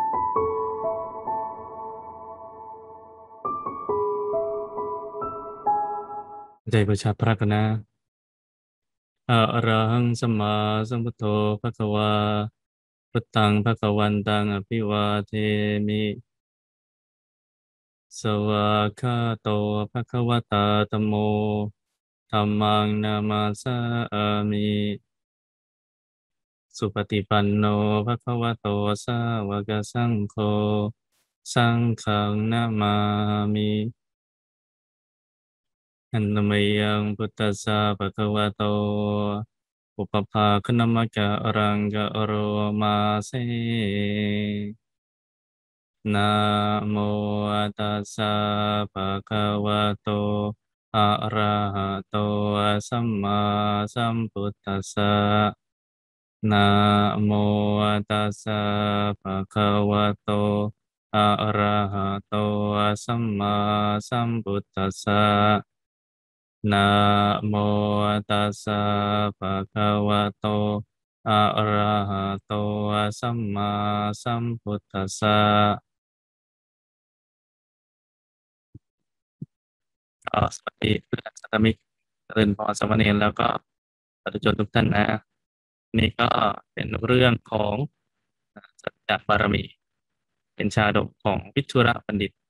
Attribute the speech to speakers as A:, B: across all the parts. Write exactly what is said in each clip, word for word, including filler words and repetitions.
A: ใจประชาพระกันนะอะระหังสัมมาสัมพุทโธภะคะวาพุทธังภะคะวันตังอภิวาเทมิสวากขาโตภะคะวตาธัมโมธัมมังนามาสามิสุปฏิปันโนภะคะวะโตสาวกสังโฆสังฆังนามามิอันนมยังพุทธัสสะภะคะวะโตปุปภาคณมะกะอรังกะโรมาเซนะโมตัสสะภะคะวะโตอะระหะโตสัมมาสัมพุทธัสสะนะโมตัสสะภะคะวะโตอะระหะโตสัมมาสัมพุทธัสสะนะโมตัสสะภะคะวะโตอะระหะโตสัมมาสัมพุทธัสสะก็สวัสดีเพื่อนสัตมิกเจริญพรสามเณรแล้วก็สาธุชนทุกท่านนะนี่ก็เป็นเรื่องของสัจจบารมี เป็นชาดกของวิชุระบัณฑิต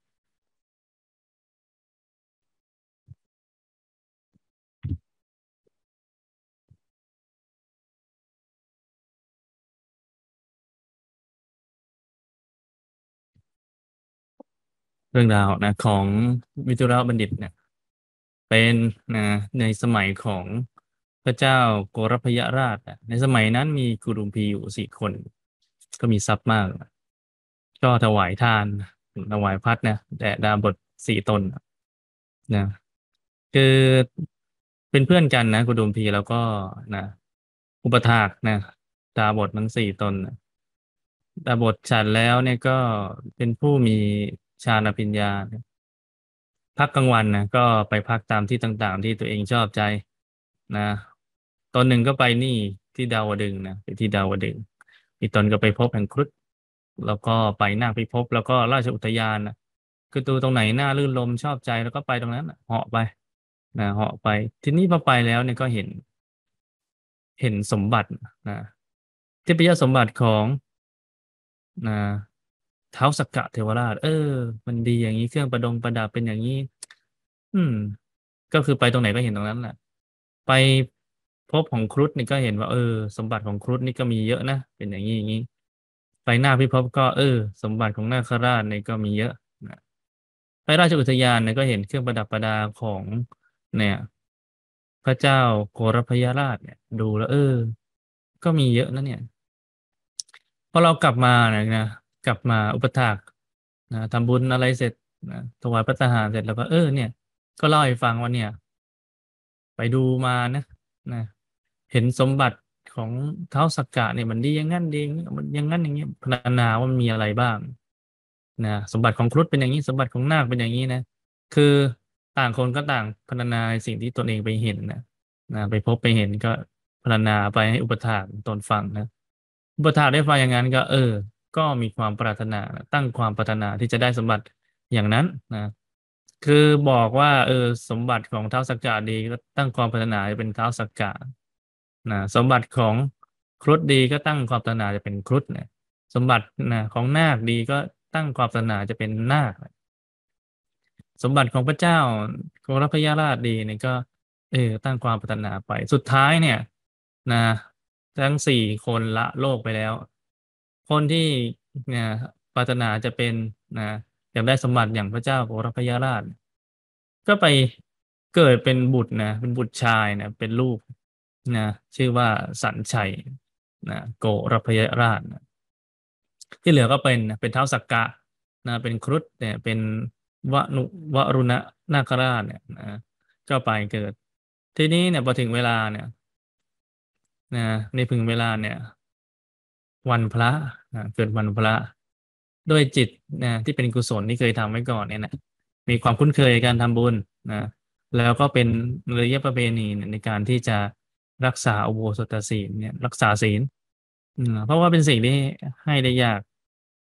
A: เรื่องราวนะของวิชุระบัณฑิตเนี่ยเป็นนะในสมัยของพระเจ้าโกรพยราชนะในสมัยนั้นมีกุรุมพีอยู่สี่คน ก็มีทรัพย์มากก็ถวายทานถวายพัดนะแด่ดาบทสี่ตนนะคือเป็นเพื่อนกันนะกุดุมพีแล้วก็นะอุปถากนะดาบททั้งสี่ตนนะดาบทฉันแล้วเนี่ยก็เป็นผู้มีฌานอภิญญา พักกลางวันนะก็ไปพักตามที่ต่างๆที่ตัวเองชอบใจนะตอนหนึ่งก็ไปนี่ที่ดาวดึงส์นะไปที่ดาวดึงส์อีกตอนก็ไปพบแห่งครุฑแล้วก็ไปนาคพิภพแล้วก็ราชอุทยานนะคือตัวตรงไหนน่ารื่นรมชอบใจแล้วก็ไปตรงนั้นน่ะเหาะไปนะเหาะไปทีนี้พอไปแล้วเนี่ยก็เห็นเห็นสมบัตินะที่เป็นยสมบัติของนะท้าวสักกะเทวราชเออมันดีอย่างนี้เครื่องประดงประดับเป็นอย่างนี้อืม ก็คือไปตรงไหนก็เห็นตรงนั้นแหละไปพบของครุฑนี่ก็เห็นว่าเออสมบัติของครุฑนี่ก็มีเยอะนะเป็นอย่างนี้อย่างนี้ไปหน้าพิภพก็เออสมบัติของนาคราชนี่ก็มีเยอะนะไปราชอุทยานเนี่ยก็เห็นเครื่องประดับประดาของเนี่ยพระเจ้าโกรพยราชเนี่ยดูแล้วเออก็มีเยอะนะเนี่ยพอเรากลับมาเนี่ยนะกลับมาอุปถากนะทำบุญอะไรเสร็จนะถวายพระทหารเสร็จแล้วก็เออเนี่ยก็เล่าให้ฟังว่าเนี่ย ไปดูมานะนะเห็นสมบัติของท้าวสักกะเนี่ยมันดีอย่างนั้นดีอย่างนี้มันอย่างนั้นอย่างนี้พรรณนาว่ามันมีอะไรบ้างนะสมบัติของครุฑเป็นอย่างนี้สมบัติของนาคเป็นอย่างนี้นะคือต่างคนก็ต่างพรรณนาในสิ่งที่ตนเองไปเห็นนะนะไปพบไปเห็นก็พรรณนาไปให้อุปถากตนฟังนะอุปถากได้ฟังอย่างนั้นก็เออก็มีความปรารถนาตั้งความปรารถนาที่จะได้สมบัติอย่างนั้นนะ คือบอกว่าเออสมบัติของท้าวสักกะดีก็ตั้งความปรารถนาจะเป็นท้าวสักกะนะสมบัติของครุฑดีก็ตั้งความปรารถนาจะเป็นครุฑนะสมบัตินะของนาคดีก็ตั้งความปรารถนาจะเป็นนาคสมบัติของพระเจ้าของพระพยาราชดีเนี่ยก็เออตั้งความปรารถนาไปสุดท้ายเนี่ยนะทั้งสี่คนละโลกไปแล้วคนที่เนี่ยปรารถนาจะเป็นนะอยากได้สมบัติอย่างพระเจ้าของพระพยาราช ก็ไปเกิดเป็นบุตรนะเป็นบุตรชายนะเป็นลูกนะชื่อว่าสัญชัยนะโกรพยราชนะที่เหลือก็เป็นนะเป็นท้าวสักกะนะเป็นครุฑเนี่ยเป็นวนุวรุณนาคราชเนี่ยนะก็ไปเกิดทีนี้เนี่ยพอถึงเวลาเนี่ยนะในพึงเวลาเนี่ยวันพระนะเกิดวันพระด้วยจิตนะที่เป็นกุศลที่เคยทำไว้ก่อนเนี่ยนะมีความคุ้นเคยการทำบุญนะ แล้วก็เป็นระยะประเพณีเนี่ยในการที่จะรักษาอุโบสถศีลเนี่ยรักษาศีลอืมเพราะว่าเป็นสิ่งที่ให้ได้ยาก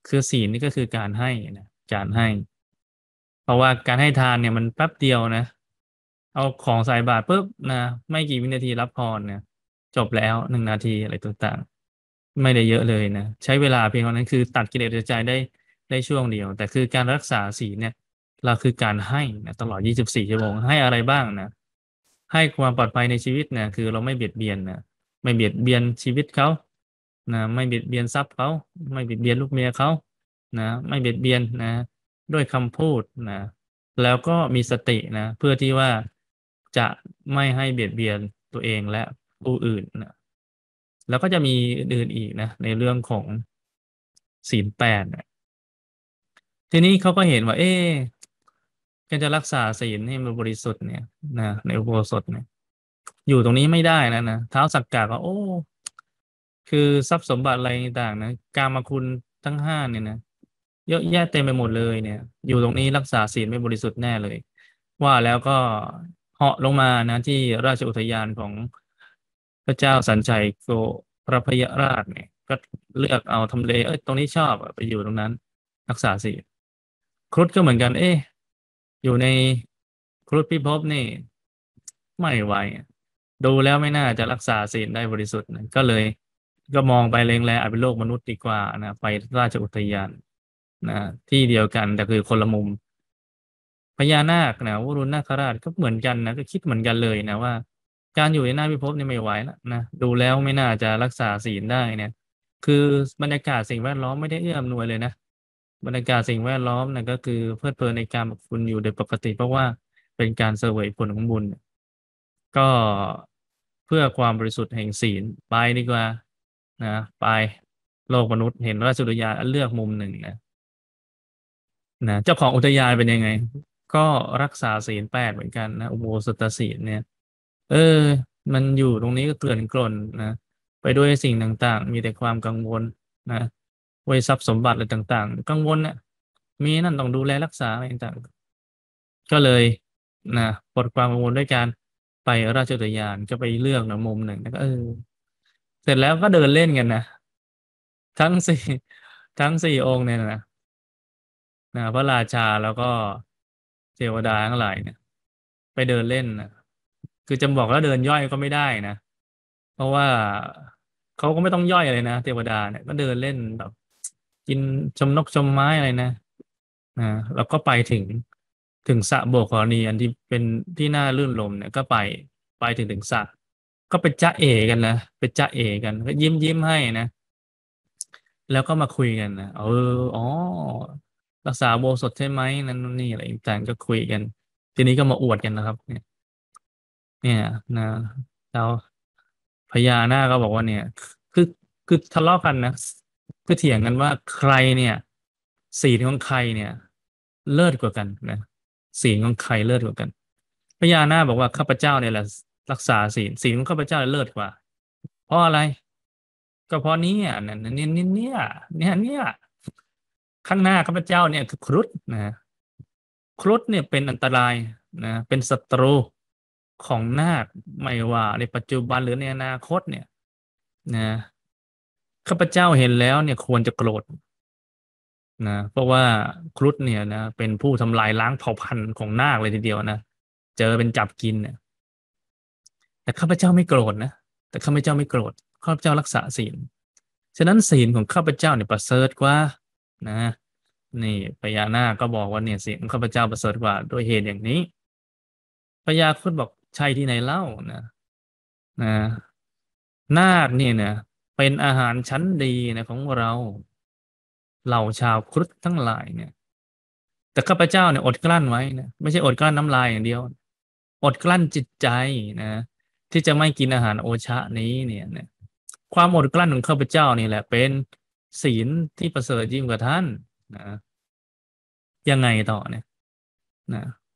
A: คือศีลนี่ก็คือการให้นะการให้ เพราะว่าการให้ทานเนี่ยมันแป๊บเดียวนะเอาของใส่บาตรปุ๊บนะไม่กี่วินาทีรับพรเนี่ยจบแล้วหนึ่งนาทีอะไรต่างๆไม่ได้เยอะเลยนะใช้เวลาเพียงเท่านั้นคือตัดกิเลสในใจได้ได้ช่วงเดียวแต่คือการรักษาศีลเนี่ยเราคือการให้นะตลอดยี่สิบสี่ชั่วโมงให้อะไรบ้างนะให้ความปลอดภัยในชีวิตนะคือเราไม่เบียดเบียนนะไม่เบียดเบียนชีวิตเขานะไม่เบียดเบียนทรัพย์เขาไม่เบียดเบียนลูกเมียเขานะไม่เบียดเบียนนะด้วยคำพูดนะ แล้วก็มีสตินะเพื่อที่ว่าจะไม่ให้เบียดเบียนตัวเองและผู้อื่นนะแล้วก็จะมีอื่นๆอีกนะในเรื่องของศีลแปดนะทีนี้เขาก็เห็นว่าเอ๊ะการจะรักษาศีลให้มันบริสุทธิ์เนี่ยนะในอุโบสถเนี่ยอยู่ตรงนี้ไม่ได้นะนะท้าวสักกะก็โอ้คือทรัพย์สมบัติอะไรต่างๆนะกามคุณทั้งห้าเนี่ยนะเยอะแยะเต็มไปหมดเลยเนี่ยอยู่ตรงนี้รักษาศีลไม่บริสุทธิ์แน่เลย ว่าแล้วก็เหาะลงมานะที่ราชอุทยานของพระเจ้าสันชัยโกรพยราชเนี่ยก็เลือกเอาทำเลเอ้ยตรงนี้ชอบอะไปอยู่ตรงนั้นรักษาศีลครุฑก็เหมือนกันเอ๊ะอยู่ในครุฑพิภพนี่ไม่ไหวอะดูแล้วไม่น่าจะรักษาศีลได้บริสุทธิ์นะก็เลยก็มองไปเลงแลอาจเป็นโลกมนุษย์ดีกว่านะไปราชอุทยานนะที่เดียวกันแต่คือคนละมุม พญานาคนะวรุณนาคราชก็เหมือนกันนะก็คิดเหมือนกันเลยนะว่าการอยู่ในหน้าพิภพนี่ไม่ไหวแล้วนะดูแล้วไม่น่าจะรักษาศีลได้เนี่ยคือบรรยากาศสิ่งแวดล้อมไม่ได้เอื้ออำนวยเลยนะบรรยากาศสิ่งแวดล้อมนะก็คือเพลิดเพลินในการแบบคุณอยู่โดยปกติเพราะว่าเป็นการเสวยผลของบุญก็เพื่อความบริสุทธิ์แห่งศีลไปดีกว่านะไปโลกมนุษย์เห็นราชสุริยาเลือกมุมหนึ่งนะ นะเจ้าของอุทยานเป็นยังไงก็รักษาศีลแปดเหมือนกันนะอุโบสถศีลเนี่ยเออมันอยู่ตรงนี้ก็เกลื่อนกล่นนะไปด้วยสิ่งต่างๆมีแต่ความกังวลนะไว้ทรัพย์สมบัติอะไรต่างๆกังวลเนี่ยมีนั่นต้องดูแลรักษาอะไรต่างๆก็เลยนะปลดความกังวลด้วยการไปราชอุทยานก็ไปเลือกนะมุมหนึ่งแล้วก็เออเสร็จแล้วก็เดินเล่นกันนะทั้งสี่ทั้งสี่องค์เนี่ยนะ นะพระราชาแล้วก็เทวดาทั้งหลายเนี่ยไปเดินเล่นนะคือจะบอกแล้วเดินย่อยก็ไม่ได้นะเพราะว่าเขาก็ไม่ต้องย่อยอะไรนะเทวดาเนี่ยก็เดินเล่นแบบกินชมนกชมไม้อะไรนะนะแล้วก็ไปถึงถึงสระโบกขรณีอันที่เป็นที่น่ารื่นรมย์เนี่ยก็ไปไปถึงถึงสระก็ไปจ๊ะเอกันนะไปจ๊ะเอกันก็ยิ้มยิ้มให้นะ แล้วก็มาคุยกันนะเอออ๋อรักษาโบสถใช่ไหมนั่นนู่นนี่อะไรต่างๆก็คุยกันทีนี้ก็มาอวดกันนะครับเนี่ยเนี่ยนะแล้วพญานาคก็บอกว่าเนี่ยคือคือทะเลาะกันนะคือเถียงกันว่าใครเนี่ยศีลของใครเนี่ยเลิศกว่ากันนะศีลของใครเลิศกว่ากันพญานาคบอกว่าข้าพเจ้าเนี่ยแหละรักษาศีลศีลของข้าพเจ้าเลิศกว่าเพราะอะไรก็เพราะเนี่ยเนี่ยเนี่ยเนี่ยเนี่ยเนี่ยข้างหน้าข้าพเจ้าเนี่ยคือครุฑนะ ครุฑเนี่ยเป็นอันตรายนะเป็นศัตรูของนาคไม่ว่าในปัจจุบันหรือในอนาคตเนี่ยนะข้าพเจ้าเห็นแล้วเนี่ยควรจะโกรธนะเพราะว่าครุฑเนี่ยนะเป็นผู้ทำลายล้างเผ่าพันธุ์ของนาคเลยทีเดียวนะเจอเป็นจับกินเนี่ยแต่ข้าพเจ้าไม่โกรธนะแต่ข้าพเจ้าไม่โกรธข้าพเจ้ารักษาศีลฉะนั้นศีลของข้าพเจ้าเนี่ยประเสริฐกว่านะนี่พญานาคก็บอกว่าเนี่ยศีลของข้าพเจ้าประเสริฐกว่าด้วยเหตุอย่างนี้ พญาครุฑบอกใช่ที่ไหนเล่านะนะนาคเนี่ยนะเป็นอาหารชั้นดีนะของเราเหล่าชาวครุฑทั้งหลายเนี่ยแต่ข้าพเจ้าเนี่ยอดกลั้นไว้นะไม่ใช่อดกลั้นน้ำลายอย่างเดียวอดกลั้นจิตใจนะที่จะไม่กินอาหารโอชะนี้เนี่ยนะความอดกลั้นของข้าพเจ้านี่แหละเป็นศีลที่ประเสริฐยิ่งกว่าท่านนะยังไงต่อเนี่ยนะ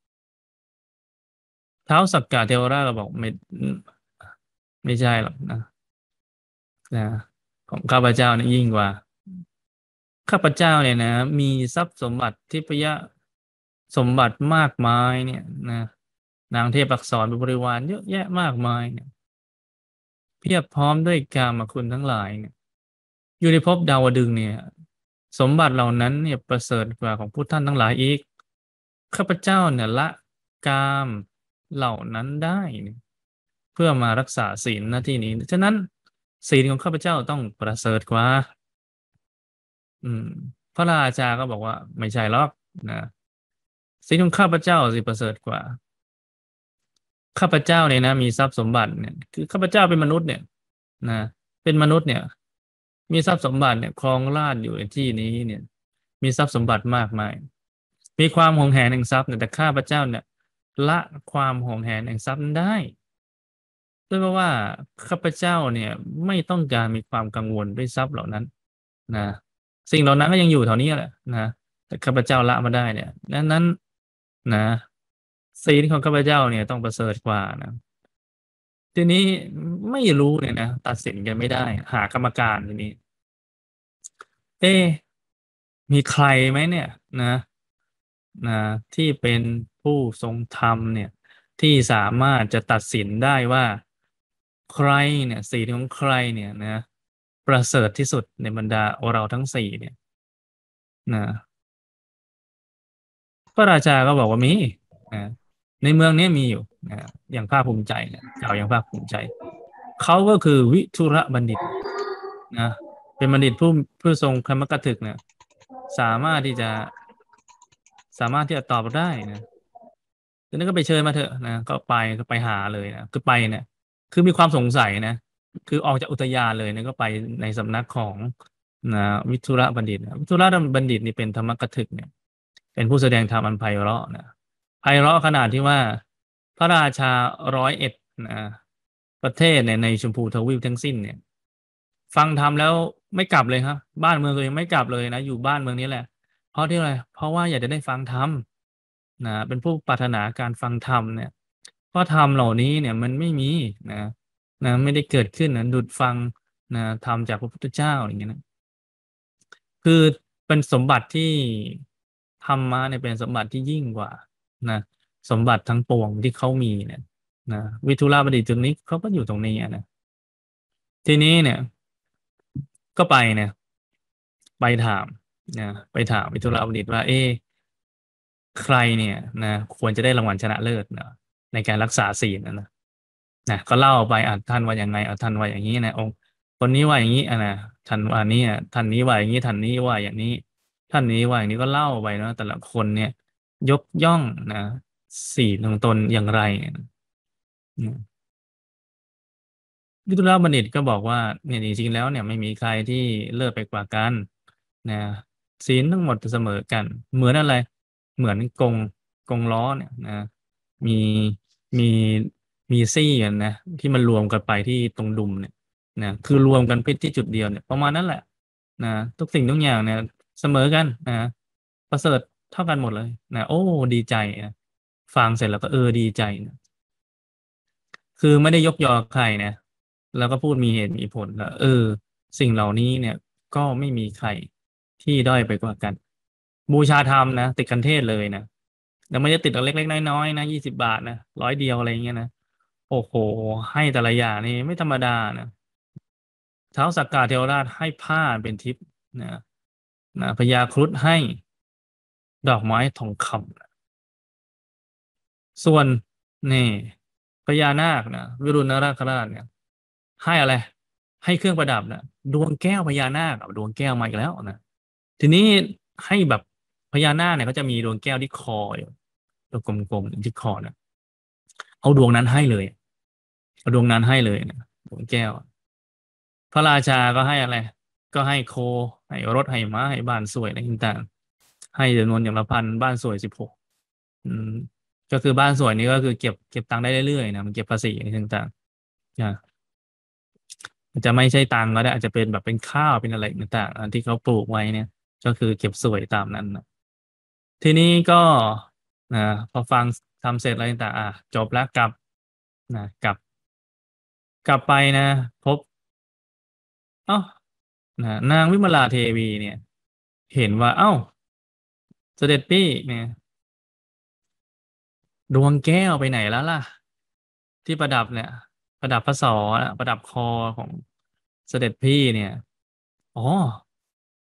A: ท้าวสักกะเทวราชก็บอกไม่ไม่ใช่หรอกนะ นะของข้าพเจ้าเนี่ยยิ่งกว่าข้าพเจ้าเนี่ยนะมีทรัพย์สมบัติทิพยสมบัติมากมายเนี่ยนะนางเทพอักษรบริวารเยอะแยะมากมายเนี่ยเพียบพร้อมด้วยกามคุณทั้งหลายเนี่ยอยู่ในภพดาวดึงส์เนี่ยสมบัติเหล่านั้นเนี่ยประเสริฐกว่าของพวกท่านทั้งหลายอีกข้าพเจ้าเนี่ยละกามเหล่านั้นได้เนี่ยเพื่อมารักษาศีลหน้าที่นี้ฉะนั้นศีลของข้าพเจ้าต้องประเสริฐกว่าอืมพระราชาก็บอกว่าไม่ใช่หรอกนะศีลของข้าพเจ้าสิประเสริฐกว่าข้าพเจ้าเนี่ยนะมีทรัพย์สมบัติเนี่ยคือข้าพเจ้าเป็นมนุษย์เนี่ยนะเป็นมนุษย์เนี่ยมีทรัพย์สมบัติเนี่ยครองราชย์อยู่ในที่นี้เนี่ยมีทรัพย์สมบัติมากมายมีความหวงแหนแห่งทรัพย์เนี่ยแต่ข้าพเจ้าเนี่ยละความหวงแหนแห่งทรัพย์นั้นได้ด้วยเพราะว่าข้าพเจ้าเนี่ยไม่ต้องการมีความกังวลด้วยทรัพย์เหล่านั้นนะสิ่งเหล่านั้นก็ยังอยู่แถวนี้แหละนะแต่ข้าพเจ้าละมาได้เนี่ยดังนั้นนะศีลของข้าพเจ้าเนี่ยต้องประเสริฐกว่านะทีนี้ไม่รู้เนี่ยนะตัดสินกันไม่ได้หากรรมการทีนี้เอ๊ะมีใครไหมเนี่ยนะนะที่เป็นผู้ทรงธรรมเนี่ยที่สามารถจะตัดสินได้ว่าใครเนี่ยศีลของใครเนี่ยนะประเสริฐที่สุดในบรรดาเราทั้งสี่เนี่ยนะพระราชาก็บอกว่ามีนะในเมืองนี้มีอยู่นะอย่างภาคภูมิใจเนี่ยกล่าวอย่างภาคภูมิใจเขาก็คือวิทุรบัณฑิตนะเป็นบัณฑิตผู้ผู้ทรงคำมกถึกเนี่ยสามารถที่จะสามารถที่จะตอบได้นะทีนี้ก็ไปเชิญมาเถอะนะก็ไปก็ไปหาเลยนะคือไปเนี่ยคือมีความสงสัยนะคือออกจากอุทยานเลยนะก็ไปในสำนักของนะวิทุรบัณฑิตนะวิทุรบัณฑิตนี่เป็นธรรมกถึกเนี่ยเป็นผู้แสดงธรรมอันไพเราะนะไพเราะขนาดที่ว่าพระราชาร้อยเอ็ดนะประเทศเนี่ยในชมพูทวีปทั้งสิ้นเนี่ยฟังธรรมแล้วไม่กลับเลยครับบ้านเมืองตัวเองไม่กลับเลยนะอยู่บ้านเมืองนี้แหละเพราะที่อะไรเพราะว่าอยากจะได้ฟังธรรมนะเป็นผู้ปรารถนาการฟังธรรมเนี่ยเพราะธรรมเหล่านี้เนี่ยมันไม่มีนะนะไม่ได้เกิดขึ้นนะดุจฟังนะธรรมจากพระพุทธเจ้าอย่างเงี้ยนะคือเป็นสมบัติที่ธรรมะเนี่ยเป็นสมบัติที่ยิ่งกว่านะสมบัติทั้งปวงที่เขามีเนี่ยนะวิทุราบดีตรงนี้เขาก็อยู่ตรงนี้อะนะทีนี้เนี่ยก็ไปเนี่ยไปถามนะไปถามวิทุราบดีว่าเอ๊ะใครเนี่ยนะควรจะได้รางวัลชนะเลิศเนาะในการรักษาศีลนะนะนะก็เล่าไปอ่ะท่านว่ายังไงอ่ะท่านว่าอย่างนี้นะองค์คนนี้ว่าอย่างนี้อ่ะนะท่านว่านี้อ่ะท่านนี้ว่าอย่างนี้ท่านนี้ว่าอย่างนี้ท่านนี้ว่าอย่างนี้ก็เล่าไปเนาะแต่ละคนเนี่ยยกย่องนะศีลของตนอย่างไรอืม วิทุรบัณฑิตก็บอกว่าเนี่ยจริงๆแล้วเนี่ยไม่มีใครที่เลิศไปกว่ากันนะศีลทั้งหมดเสมอกันเหมือนอะไรเหมือนกงกงล้อเนี่ยนะมีมีมีซี่กันนะที่มันรวมกันไปที่ตรงดุมเนี่ยนะคือรวมกันเพื่อที่จุดเดียวเนี่ยประมาณนั้นแหละนะทุกสิ่งทุกอย่างเนี่ยเสมอกันนะประเสริฐเท่ากันหมดเลยนะโอ้ดีใจนะฟังเสร็จแล้วก็เออดีใจนะ คือไม่ได้ยกยอใครนะแล้วก็พูดมีเหตุมีผลแล้วเออสิ่งเหล่านี้เนี่ยก็ไม่มีใครที่ด้อยไปกว่ากันบูชาธรรมนะติดกันเทศเลยนะแล้วไม่ได้ติดเล็กๆน้อยๆนะยี่สิบบาทนะร้อยเดียวอะไรเงี้ยนะโอ้โหให้แต่ละอย่างนี่ไม่ธรรมดานะท้าวสักกะเทวราชให้ผ้าเป็นทิพย์นะนะพญาครุฑให้ดอกไม้ทองคำ ส่วนนี่พญานาคนะวิรุณนาคราชเนี่ยให้อะไรให้เครื่องประดับนะดวงแก้วพญานาคอะดวงแก้วมาอีกแล้วนะทีนี้ให้แบบพญานาคเนี่ยเขาจะมีดวงแก้วที่คออยู่ตัวกลมๆที่คอนะเอาดวงนั้นให้เลยเอาดวงนั้นให้เลยนะดวงแก้วพระราชาก็ให้อะไรก็ให้โคให้รถให้ม้าให้บ้านสวยอะไรต่างๆให้จำนวนอย่างละพันบ้านสวยสิบหก อืมก็คือบ้านสวนนี้ก็คือเก็บเก็บตังค์ได้เรื่อยๆนะมันเก็บภาษีอะไรต่างๆนะมันจะไม่ใช่ตังค์ก็ได้อาจจะเป็นแบบเป็นข้าวเป็นอะไรต่างๆอันที่เขาปลูกไว้เนี่ยก็คือเก็บสวยตามนั้นนะทีนี้ก็นะพอฟังทำเสร็จอะไรต่างๆอ่ะจบแล้วกลับนะกลับกลับไปนะพบเอ้านะนางวิมลาเทวีเนี่ยเห็นว่าเอ้าเสด็จพี่เนี่ยดวงแก้วไปไหนแล้วล่ะ ที่ประดับเนี่ยประดับพระศรนะประดับคอของเสด็จพี่เนี่ยอ๋อ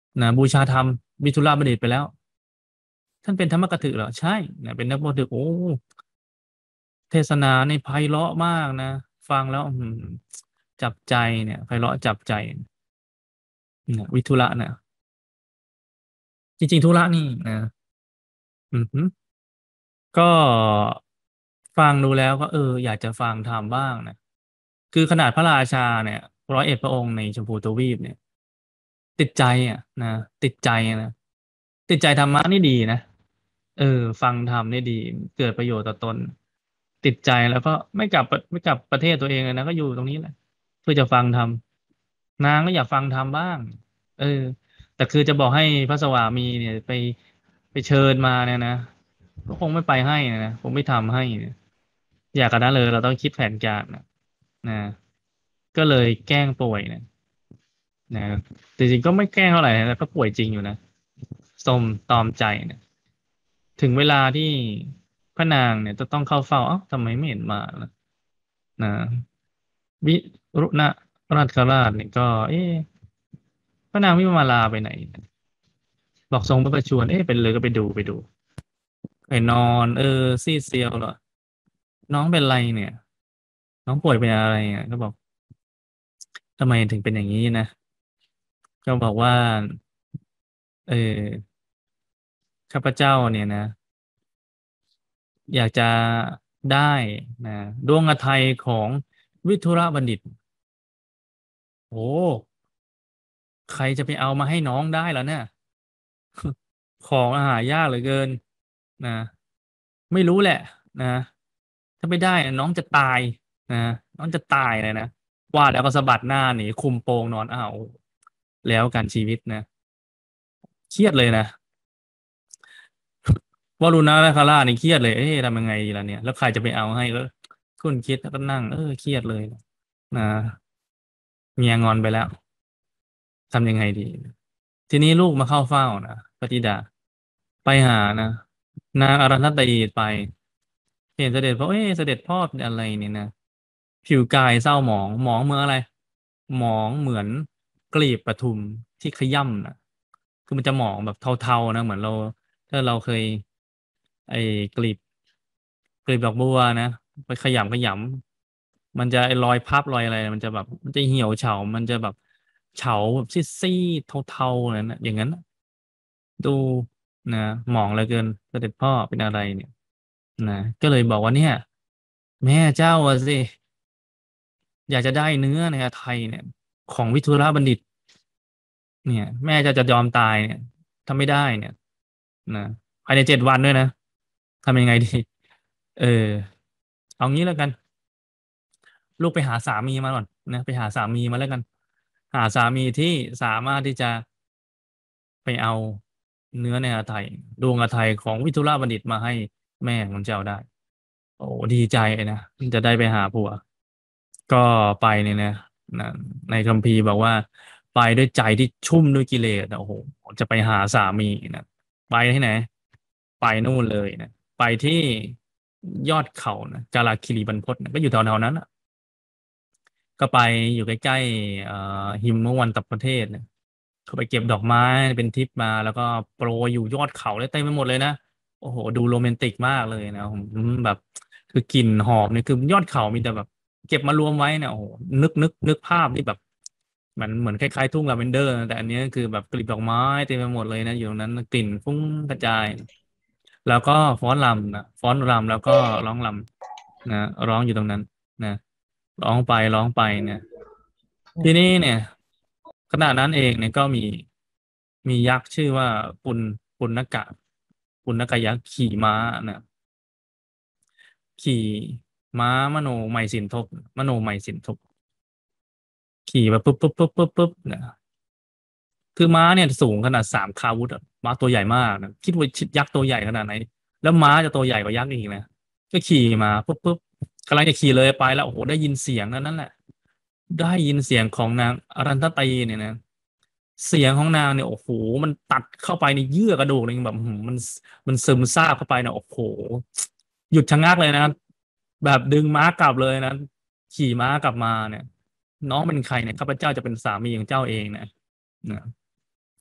A: นะบูชาธรรมวิทุระบัณฑิตไปแล้วท่านเป็นธรรมกถึเหรอใช่นะเป็นนักบวชถึกโอ้เทศนาในไพเราะมากนะ ฟังแล้วอืมจับใจเนี่ยไพเราะจับใจเนี่ยวิทุระเนี่ยจริงๆธุระนี่นะอือหือก็ฟังดูแล้วก็เอออยากจะฟังทำบ้างนะคือขนาดพระราชาเนี่ยร้อยเอ็ดพระองค์ในชมพูทวีปเนี่ยติดใจอ่ะนะติดใจนะติดใจธรรมะนี่ดีนะเออฟังธรรมนี่ดีเกิดประโยชน์ต่อตนติดใจแล้วก็ไม่กลับไม่กลับประเทศตัวเองเลยนะก็อยู่ตรงนี้แหละเพื่อจะฟังธรรมนางก็อยากฟังธรรมบ้างเออแต่คือจะบอกให้พระสวามีเนี่ยไปไปเชิญมาเนี่ยนะก็คงไม่ไปให้นะคงไม่ทำให้นะอยากกันนั้นเลยเราต้องคิดแผนการนะนะก็เลยแกล้งป่วยนะนะแต่จริงๆก็ไม่แกล้งเท่าไหร่นะแต่ก็ป่วยจริงอยู่นะสมตอมใจนะถึงเวลาที่พระนางเนี่ยจะต้องเข้าเฝ้าเอ้าทำไมไม่เห็นมานะนะวิรุณราชราชเนี่ยก็เอ๊ะพระนางวิมาลาไปไหนบอกทรงพระประชวรเอ๊ะเป็นเลยก็ไปดูไปดูไอ้นอนเออซีดเซียวเหรอน้องเป็นไรเนี่ยน้องป่วยเป็นอะไรอ่ะก็บอกทำไมถึงเป็นอย่างนี้นะก็บอกว่าเออข้าพเจ้าเนี่ยนะ อยากจะได้นะดวงฤทัยของวิทุระบัณฑิตโอ้ใครจะไปเอามาให้น้องได้แล้วเนี่ยของอาหายากเหลือเกินนะไม่รู้แหละนะถ้าไม่ได้น้องจะตายนะน้องจะตายเลยนะว่าแล้วก็สะบัดหน้าหนีคุมโปงนอนอ้าวแล้วกันชีวิตนะเครียดเลยนะว่ารุณะและคาร่านี่เครียดเลยเอ๊ะทำยังไงดีล่ะเนี่ยแล้วใครจะไปเอาให้ก็คุณคิดแล้วก็นั่งเออเครียดเลยนะเมียงอนไปแล้ว ทำยังไงดีทีนี้ลูกมาเข้าเฝ้านะพระธิดาไปหานะนางอรัญญตีไปเห็นเสด็จพ่อเอ๊ะเสด็จพ่อเป็นอะไรเนี่ยนะผิวกายเศร้าหมองหมองเมื่ออะไรหมองเหมือนกลีบประทุมที่ขย้ำนะคือมันจะหมองแบบเทาๆนะเหมือนเราถ้าเราเคยไอ้กลีบกลีบดอกบัวนะไปขยำขยำมันจะไอ้รอยพับรอยอะไรมันจะแบบมันจะเหี่ยวเฉามันจะแบบเฉาแบบซีดๆเทาๆนั่นนะอย่างนั้น ดูนะหมองเหลือเกินเสด็จพ่อเป็นอะไรเนี่ยนะก็เลยบอกว่าเนี่ยแม่เจ้าอะสิอยากจะได้เนื้อในไทยเนี่ยของวิทุรบัณฑิตเนี่ยแม่จะจะยอมตายเนี่ยถ้าไม่ได้เนี่ยนะภายในเจ็ดวันด้วยนะทำยังไงดีเออเอางี้แล้วกันลูกไปหาสามีมาก่อนนะไปหาสามีมาแล้วกันหาสามีที่สามารถที่จะไปเอาเนื้อในอาไทยดวงอาไทยของวิทุรบัณฑิตมาให้แม่ของเจ้าได้ โอ้ดีใจนะจะได้ไปหาผัวก็ไปเนี่ยนะนะในคัมภีร์บอกว่าไปด้วยใจที่ชุ่มด้วยกิเลสนะโอ้โหจะไปหาสามีนะไปที่ไหนไปนู่นเลยนะไปที่ยอดเขานะกาลาคิรีบรรพตนะก็อยู่แถวๆนั้นนะก็ไปอยู่ใกล้ๆเอ่อหิมวันตประเทศนะเขาไปเก็บดอกไม้เป็นทริปมาแล้วก็โปรยอยู่ยอดเขาเลยเต็มไปหมดเลยนะ โอ้โหดูโรแมนติกมากเลยนะผมแบบคือกลิ่นหอมเนี่ยคือยอดเขามีแต่แบบเก็บมารวมไว้เนี่ยโอ้โหนึกนึกนึกภาพที่แบบมันเหมือนคล้ายๆทุ่งลาเวนเดอร์นะแต่อันเนี้ยคือแบบกลีบดอกไม้เต็มไปหมดเลยนะอยู่ตรงนั้นกลิ่นฟุ้งกระจายแล้วก็ฟ้อนรำนะฟ้อนรำแล้วก็ร้องรำนะร้องอยู่ตรงนั้นนะร้องไปร้องไปเนี่ยทีนี้เนี่ยขณะนั้นเองเนี่ยก็มีมียักษ์ชื่อว่าปุณปุณณกะปุณณกะยักษ์ขี่ม้านะ ขี่ม้ามโนไมยสินทบมโนไมยสินทบขี่มาปุ๊บปุ๊บปุ๊บปุ๊บปุ๊บเนี่ยคือม้าเนี่ยสูงขนาดสามคาวุธอะม้าตัวใหญ่มากนะคิดว่ายักษ์ตัวใหญ่ขนาดไหนแล้วม้าจะตัวใหญ่กว่ายักษ์อีกนะก็ขี่มาปุ๊บปุ๊บกำลังจะขี่เลยไปแล้วโอ้โหได้ยินเสียงนั้นนั่นแหละได้ยินเสียงของนางอรันตตีเนี่ยนะเสียงของนางเนี่ยโอ้โหมันตัดเข้าไปในเยื่อกระดูกเลยแบบหืมมันมันซึมซาบเข้าไปนะโอ้โหหยุดชะงักเลยนะ แบบดึงม้ากลับเลยนะขี่ม้ากลับมาเนี่ยน้องเป็นใครเนี่ยข้าพเจ้าจะเป็นสามีของเจ้าเองนะนะ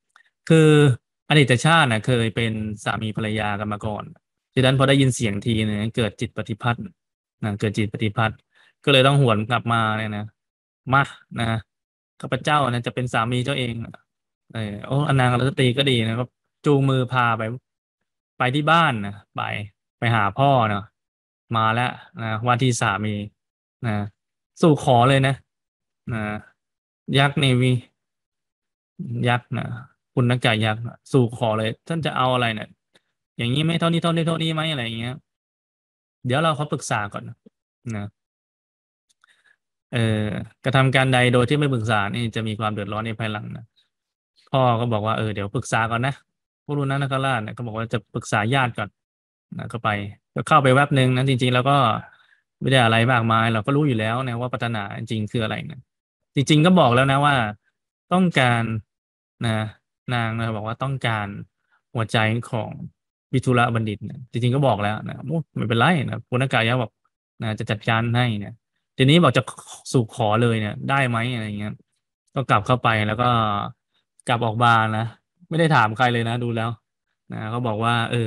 A: คืออดีตชาตินะเคยเป็นสามีภรรยากันมาก่อนฉะนั้นพอได้ยินเสียงทีเนี่ยเกิดจิตปฏิพัทธ์นะเกิดจิตปฏิพัทธ์ก็เลยต้องหวนกลับมาเนี่ยนะมานะข้าพเจ้านะจะเป็นสามีเจ้าเองเออโอ้อนางรัตตีก็ดีนะครับจูงมือพาไปไปที่บ้านนะไปไปหาพ่อเนาะมาแล้วนะว่าที่สามีนะสู่ขอเลยนะนะยักษ์เนวียักษ์นะคุณนักจ่ายยักษ์น่ะสู่ขอเลยท่านจะเอาอะไรเนี่ยอย่างนี้ไหมเท่านี้เท่านี้เท่านี้ไหมอะไรอย่างเงี้ยเดี๋ยวเราเขาปรึกษาก่อนนะเออกระทำการใดโดยที่ไม่ปรึกษานี่จะมีความเดือดร้อนในภายหลังนะพ่อก็บอกว่าเออเดี๋ยวปรึกษาก่อนนะผู้รู้นั้นนคราชเนี่ยก็บอกว่าจะปรึกษาญาติก่อนนะก็ไปก็เข้าไปแวบหนึ่งนะจริงๆแล้วก็ไม่ได้อะไรมากมายเราก็รู้อยู่แล้วนะว่าปรารถนาจริงคืออะไรนะจริงๆก็บอกแล้วนะว่าต้องการนะนางนะบอกว่าต้องการหัวใจของวิทุระบัณฑิตนะจริงๆก็บอกแล้วนะโอ้ไม่เป็นไรนะปุณกายะบอกนะจะจัดการให้เนี่ย ทีนี้บอกจะสู่ขอเลยเนี่ยได้ไหมอะไรเงี้ยก็กลับเข้าไปแล้วก็กลับออกบานนะไม่ได้ถามใครเลยนะดูแล้วนะเขาบอกว่าเออ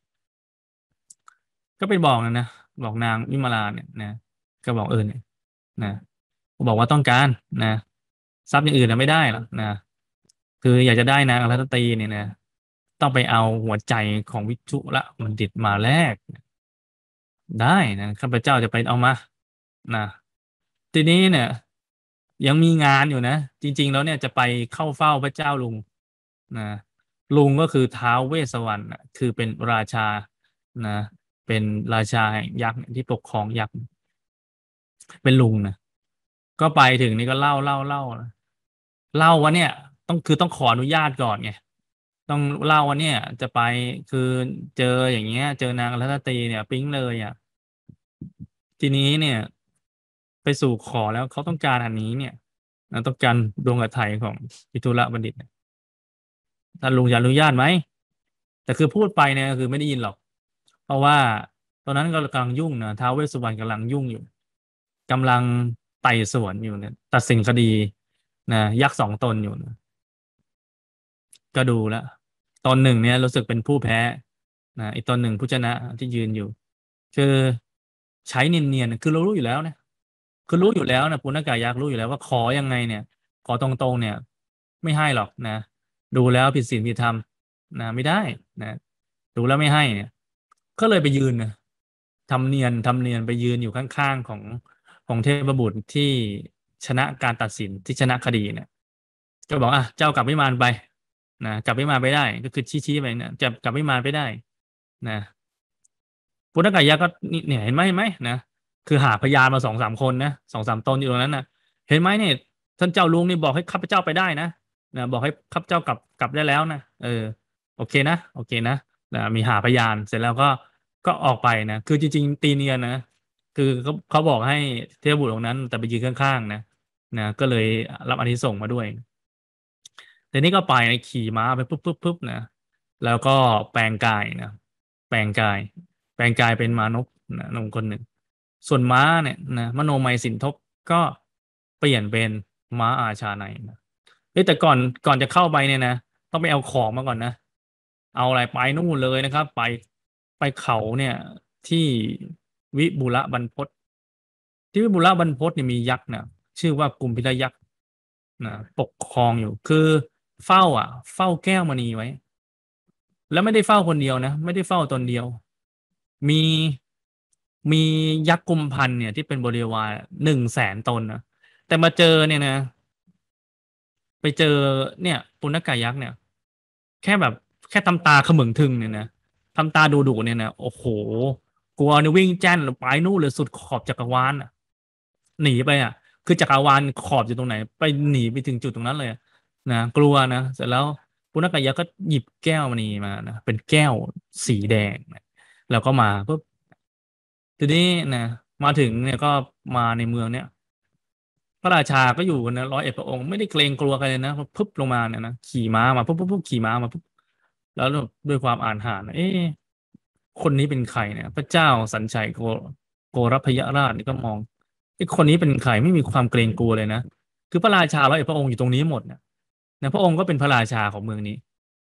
A: ก็ไปบอกนะนะบอกนางวิมาลาเนี่ยนะก็บอกเออเนี่ยนะก็บอกว่าต้องการนะทรัพย์อย่างอื่นนะไม่ได้หรอกนะคืออยากจะได้นางอรัตตีเนี่ยนะต้องไปเอาหัวใจของวิจุละบัณฑิตมาแลกได้นะข้าพเจ้าจะไปเอามานะทีนี้เนี่ยยังมีงานอยู่นะจริงๆแล้วเนี่ยจะไปเข้าเฝ้าพระเจ้าลุงนะลุงก็คือท้าวเวสสวรรณน่ะคือเป็นราชานะเป็นราชาแห่งยักษ์ที่ปกครองยักษ์เป็นลุงนะก็ไปถึงนี่ก็เล่าเล่าเล่านะเล่าว่าเนี่ยต้องคือต้องขออนุญาตก่อนไงต้องเล่าว่าเนี่ยจะไปคือเจออย่างเงี้ยเจอนางรัตนตรีเนี่ยปิ๊งเลยอ่ะ ทีนี้เนี่ยไปสู่ขอแล้วเขาต้องการอันนี้เนี่ยนะต้องการดวงฤทัยของวิทุระบัณฑิตเนี่ยท่านลุงจะอนุญาตไหมแต่คือพูดไปเนี่ยคือไม่ได้ยินหรอกเพราะว่าตอนนั้นก็กำลังยุ่งนะท้าวเวสสุวรรณกำลังยุ่งอยู่กำลังไต่สวนอยู่เนี่ยตัดสินคดีนะยักษ์สองตนอยู่นะก็ดูแล้วตอนหนึ่งเนี่ยรู้สึกเป็นผู้แพ้นะอีกตอนหนึ่งผู้ชนะที่ยืนอยู่คือใช้เนียนๆคือเรารู้อยู่แล้วนะ คือรู้อยู่แล้วนะปุณณกายักษ์รู้อยู่แล้วว่าขอยังไงเนี่ยขอตรงๆเนี่ยไม่ให้หรอกนะดูแล้วผิดศีลผิดธรรมนะไม่ได้นะดูแล้วไม่ให้เนี่ยก็เลยไปยืนนะทำเนียนทำเนียนไปยืนอยู่ข้างๆของของเทพบุตรที่ชนะการตัดสินที่ชนะคดีเนี่ยก็บอกอ่ะเจ้ากลับวิมานไปนะกลับวิมานไปได้ก็คือชี้ๆไปเนี่ยจะกลับวิมานไปได้นะ ปุณณกายะก็นี่เนี่ยเห็นไหมเห็นไหมนะคือหาพยานมาสองสามคนนะสองสามตนอยู่ตรงนั้นนะเห็นไหมเนี่ยท่านเจ้าลุงนี่บอกให้ข้าพเจ้าไปได้นะนะบอกให้ข้าพเจ้ากลับกลับได้แล้วนะเออโอเคนะโอเคนะนะมีหาพยานเสร็จแล้วก็ก็ออกไปนะคือจริงๆตีเนียนนะคือเขาเขาบอกให้เทพบุตรตรงนั้นแต่ไปยืนข้างๆนะนะก็เลยรับอานิสงส์มาด้วยทีนี้ก็ไปนะขี่ม้าไปปุ๊บปุ๊บปุ๊บนะแล้วก็แปลงกายนะแปลงกาย แปลงกายเป็นมานพนะหนุ่มคนหนึ่งส่วนม้าเนี่ยนะมโนมัยสินทบก็เปลี่ยนเป็นม้าอาชาในนะเฮ้ยแต่ก่อนก่อนจะเข้าไปเนี่ยนะต้องไปเอาของมาก่อนนะเอาอะไรไปนู่นเลยนะครับไปไปเขาเนี่ยที่วิบูลบรรพตที่วิบูลบรรพตเนี่ยมียักษ์นะชื่อว่ากุมพิรยักษ์นะปกครองอยู่คือเฝ้าอ่ะเฝ้าแก้วมณีไว้ แล้วไม่ได้เฝ้าคนเดียวนะไม่ได้เฝ้าตนเดียวมีมียักษ์กุมพันเนี่ยที่เป็นบริวารหนึ่งแสนตนนะแต่มาเจอเนี่ยนะไปเจอเนี่ยปุณณกายักษ์เนี่ยแค่แบบแค่ทำตาเขมึงทึงเนี่ยนะทำตาดูดุเนี่ยนะโอ้โหกลัวเนี่ยวิ่งแจ้นไปนู่นเลยสุดขอบจักรวาลอ่ะหนีไปอ่ะคือจักรวาลขอบอยู่ตรงไหนไปหนีไปถึงจุดตรงนั้นเลยอะนะกลัวนะเสร็จแล้วปุณณกายะก็หยิบแก้วมณีมานะเป็นแก้วสีแดงนะแล้วก็มาปุ๊บทีนี้นะมาถึงเนี่ยก็มาในเมืองเนี่ยพระราชาก็อยู่กันนะร้อยเอ็ดพระองค์ไม่ได้เกรงกลัวกันเลยนะปุ๊บลงมาเนี่ยนะขี่ม้ามาปุ๊บปุ๊บปุ๊บขี่ม้ามาปุ๊บแล้วด้วยความอ่านหาญเอ๊ะคนนี้เป็นใครเนี่ยพระเจ้าสัญชัยโกโกรพยราชนี่ก็มองไอ้คนนี้เป็นใครไม่มีความเกรงกลัวเลยนะคือพระราชาร้อยเอ็ดพระองค์อยู่ตรงนี้หมดนะนะพระองค์ก็เป็นพระราชาของเมืองนี้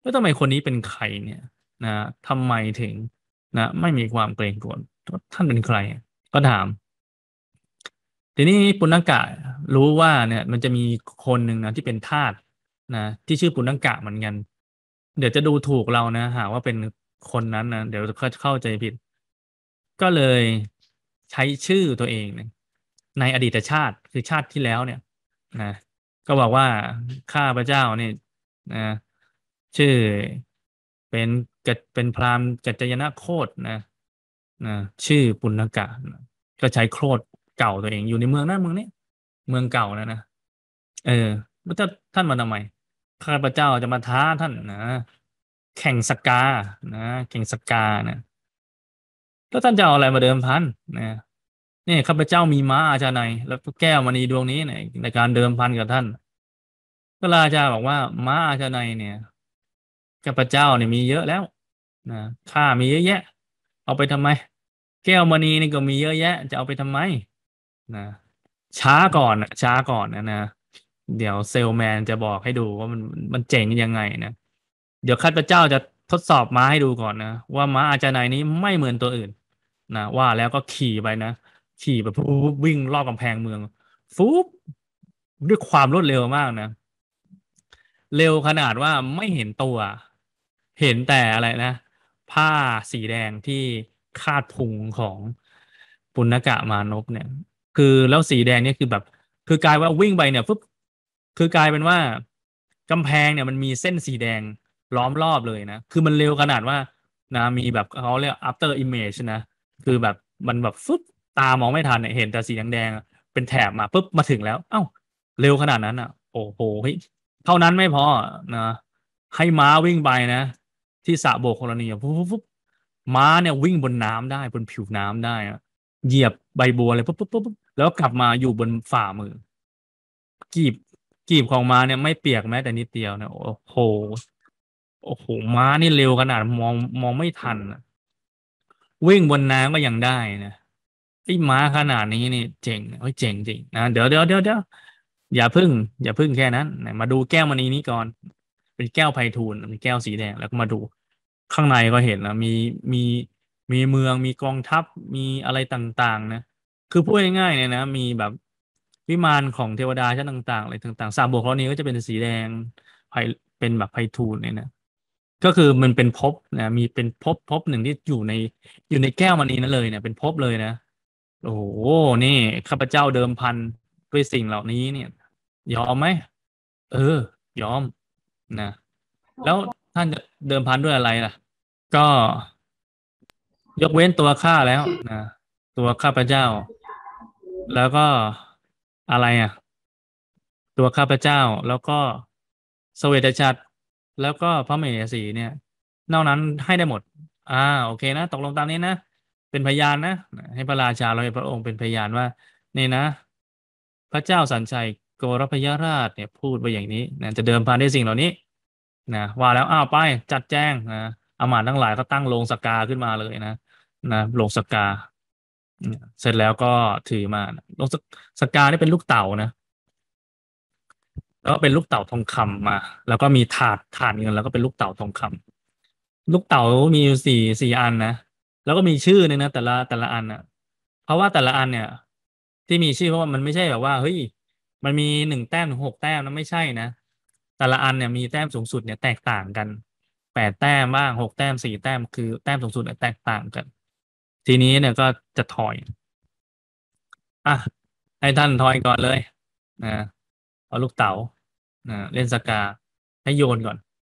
A: แล้วทำไมคนนี้เป็นใครเนี่ยนะทำไมถึงนะไม่มีความเกรงกลัวท่านเป็นใครก็ถาม ทีนี้ปุณณกะรู้ว่าเนี่ยมันจะมีคนหนึ่งนะที่เป็นทาสนะที่ชื่อปุณณกะเหมือนกันเดี๋ยวจะดูถูกเรานะหาว่าเป็นคนนั้นนะเดี๋ยวเขาจะเข้าใจผิดก็เลยใช้ชื่อตัวเองเนี่ยในอดีตชาติคือชาติที่แล้วเนี่ยนะก็บอกว่าข้าพเจ้าเนี่ยนะชื่อเป็นกัจเป็นพราหมณ์กัจจยนะโคตรนะนะชื่อปุณณกะนะก็ใช้โคตรเก่าตัวเองอยู่ในเมืองนั้นเมืองนี้เมืองเก่านะนะเออแล้วถ้าท่านมาทำไมข้าพเจ้าจะมาท้าท่านนะแข่งสกานะแข่งสกานะแล้วท่านจะเอาอะไรมาเดิมพันนะนี่ข้าพเจ้ามีม้าอาชาไนยแล้วก็แก้วมณีดวงนี้ในในการเดิมพันกับท่านก็ราชาบอกว่าม้าอาชาไนยเนี่ย ข้าพเจ้าเนี่ยมีเยอะแล้วนะข้ามีเยอะแยะเอาไปทำไมแก้วมณีนี่ก็มีเยอะแยะจะเอาไปทำไมนะช้าก่อนนะช้าก่อนนะนะเดี๋ยวเซลแมนจะบอกให้ดูว่ามันมันเจ๋งยังไงนะเดี๋ยวข้าพเจ้าจะทดสอบม้าให้ดูก่อนนะว่าม้าอาจารย์นายนี้ไม่เหมือนตัวอื่นนะว่าแล้วก็ขี่ไปนะขี่แบบปุ๊บวิ่งรอบกำแพงเมืองฟุบด้วยความรวดเร็วมากนะ เร็วขนาดว่าไม่เห็นตัวเห็นแต่อะไรนะผ้าสีแดงที่คาดพุงของปุณณกะมานพเนี่ยคือแล้วสีแดงเนี่ยคือแบบคือกลายว่าวิ่งไปเนี่ยปุ๊บคือกลายเป็นว่ากำแพงเนี่ยมันมีเส้นสีแดงล้อมรอบเลยนะคือมันเร็วขนาดว่านะมีแบบเขาเรียก after image นะคือแบบมันแบบฟึบตามองไม่ทันเนี่ยเห็นแต่สีแดงๆเป็นแถบมาปุ๊บมาถึงแล้วเอ้าเร็วขนาดนั้นอ่ะโอ้โหเฮ้ย เท่านั้นไม่พอนะให้ม้าวิ่งไปนะที่สระโบกกรณีอะปุ๊บปุ๊บปุ๊บม้าเนี่ยวิ่งบนน้ำได้บนผิวน้ำได้อะเหยียบใบบัวเลยปุ๊บปุ๊บปุ๊บปุ๊บแล้วกลับมาอยู่บนฝ่ามือกีบกีบของม้าเนี่ยไม่เปียกแม้แต่นิดเดียวนะโอ้โหโอ้โหม้านี่เร็วขนาดมองมองไม่ทันอะวิ่งบนน้ำก็ยังได้นะ ไอ้ม้าขนาดนี้นี่เจ๋งเฮ้ยเจ๋งจริงนะเดี๋ยวเดี๋ยวเดี๋ยวเดี๋ยวอย่าพึ่งอย่าพึ่งแค่นั้นนะมาดูแก้วมณีนี้ก่อนเป็นแก้วไพฑูรย์เป็นแก้วสีแดงแล้วก็มาดูข้างในก็เห็นแล้วมีมีมีเมืองมีกองทัพมีอะไรต่างๆนะคือพูดง่ายๆเนี่ยนะมีแบบวิมานของเทวดาชั้นต่างๆอะไรต่างๆสามบวกข้อนี้ก็จะเป็นสีแดงไพเป็นแบบไพฑูรย์เนี่ยนะก็คือมันเป็นภพนะมีเป็นภพภพหนึ่งที่อยู่ในอยู่ในแก้วมณีนั่นเลยเนี่ยเป็นภพเลยนะ โอ้โหนี่ข้าพเจ้าเดิมพันด้วยสิ่งเหล่านี้เนี่ยยอมไหมเออยอมนะแล้วท่านจะเดิมพันด้วยอะไรล่ะก็ยกเว้นตัวข้าแล้วนะตัวข้าพเจ้าแล้วก็อะไรอ่ะตัวข้าพเจ้าแล้วก็เสวตฉัตรแล้วก็พระมเหสีเนี่ยนอกนั้นให้ได้หมดอ่าโอเคนะตกลงตามนี้นะเป็นพยานนะให้พระราชาเราให้พระองค์เป็นพยานว่านี่นะพระเจ้าสัญชัยโกรพยราชเนี่ยพูดไปอย่างนี้นะจะเดิมพันด้วยสิ่งเหล่านี้นะว่าแล้วอ้าวไปจัดแจงนะอำมาตย์ทั้งหลายก็ตั้งโลงสกาขึ้นมาเลยนะนะโลงสกาเสร็จแล้วก็ถือมาโลงสสกานี่เป็นลูกเต่านะ แล้วก็เป็นลูกเต่าทองคำมาแล้วก็มีถาดถาดเงินแล้วก็เป็นลูกเต่าทองคำลูกเต่ามีอยู่สี่สี่อันนะแล้วก็มีชื่อเนี่ยนะแต่ละแต่ละอันอ่ะเพราะว่าแต่ละอันเนี่ยที่มีชื่อเพราะว่ามันไม่ใช่แบบว่าเฮ้ยมันมีหนึ่งแต้มถึงหกแต้มนะไม่ใช่นะแต่ละอันเนี่ยมีแต้มสูงสุดเนี่ยแตกต่างกันแปดแต้มบ้างหกแต้มสี่แต้มคือแต้มสูงสุดเนี่ยแตกต่างกันทีนี้เนี่ยก็จะถอยอ่ะให้ท่านทอยก่อนเลยนะเอาลูกเต๋านะเล่นสกาให้โยนก่อน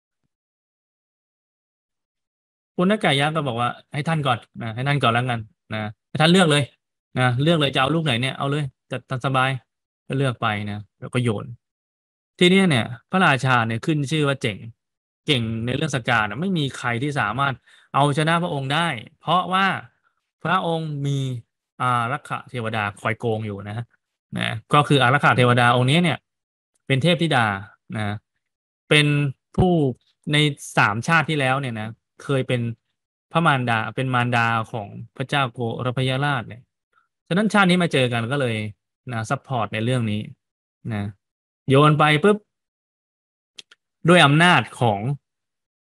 A: คุณนักไก่ย่างก็บอกว่าให้ท่านก่อนนะให้ท่านก่อนแล้วกันนะให้ท่านเลือกเลยนะเลือกเลยจะเอาลูกไหนเนี่ยเอาเลยจัดตามสบายก็เลือกไปนะแล้วก็โยนทีเนี้ยเนี่ยพระราชาเนี่ยขึ้นชื่อว่าเจ๋งเก่งในเรื่องสกานะไม่มีใครที่สามารถเอาชนะพระองค์ได้เพราะว่าพระองค์มีอารักขเทวดาคอยโกงอยู่นะนะก็คืออารักขเทวดาองค์นี้เนี่ยเป็นเทพธิดานะเป็นผู้ในสามชาติที่แล้วเนี่ยนะ เคยเป็นพระมารดาเป็นมารดาของพระเจ้าโกรพยาราชเนี่ยฉะนั้นชาตินี้มาเจอกันก็เลยนะซัพพอร์ตในเรื่องนี้นะโยนไปปุ๊บด้วยอำนาจของ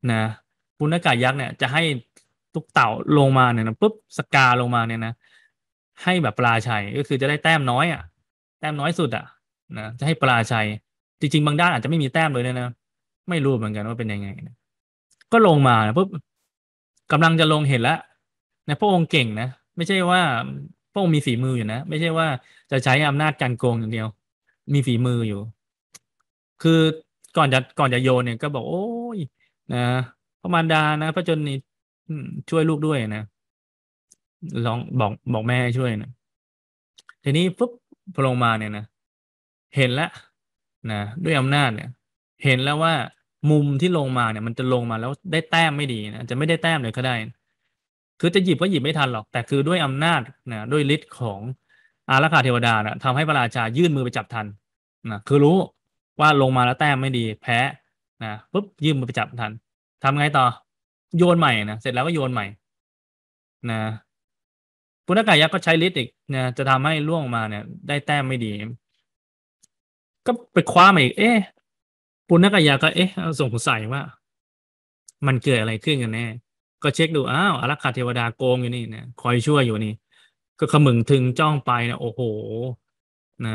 A: นะปุณกะยักษ์เนี่ยจะให้ตุ๊กเต่าลงมาเนี่ยนะปุ๊บสกาลงมาเนี่ยนะให้แบบปลาชัยก็คือจะได้แต้มน้อยอ่ะแต้มน้อยสุดอ่ะนะจะให้ปลาชัยจริงๆบางด้านอาจจะไม่มีแต้มเลยเนยนะไม่รู้เหมือนกันว่าเป็นยังไงนะก็ลงมานะปุ๊บกำลังจะลงเห็นแล้วนะพระองค์เก่งนะไม่ใช่ว่าพระองค์มีฝีมืออยู่นะไม่ใช่ว่าจะใช้อำนาจการโกงอย่างเดียวมีฝีมืออยู่คือก่อนจะก่อนจะโยนเนี่ยก็บอกโอ้ยนะพระมารดานะพระชนนีอืมช่วยลูกด้วยนะลองบอกบอกแม่ให้ช่วยนะทีนี้ปุ๊บพอลงมาเนี่ยนะเห็นแล้วนะด้วยอำนาจเนี่ยเห็นแล้วว่ามุมที่ลงมาเนี่ยมันจะลงมาแล้วได้แต้มไม่ดีนะจะไม่ได้แต้มเลยก็ได้คือจะหยิบก็หยิบไม่ทันหรอกแต่คือด้วยอำนาจนะด้วยฤทธิ์ของอารักขาเทวดานะทำให้พระราชายื่นมือไปจับทันนะคือรู้ว่าลงมาแล้วแต้มไม่ดีแพ้นะปุ๊บยื่นมือไปจับทันทำไงต่อโยนใหม่นะเสร็จแล้วก็โยนใหม่นะปุณกายักษ์ก็ใช้ฤทธิ์อีกนะจะทำให้ล่วงมาเนี่ยได้แต้มไม่ดี ก็ไปคว้ามาอีกเอ๊ะปุณณกายาก็เอ๊ะสงสัยว่ามันเกิดอะไรขึ้นกันแน่ก็เช็คดูอ้าวอารักขาเทวดาโกงอยู่นี่นะคอยช่วยอยู่นี่ก็ขมึงถึงจ้องไปนะโอ้โหนะ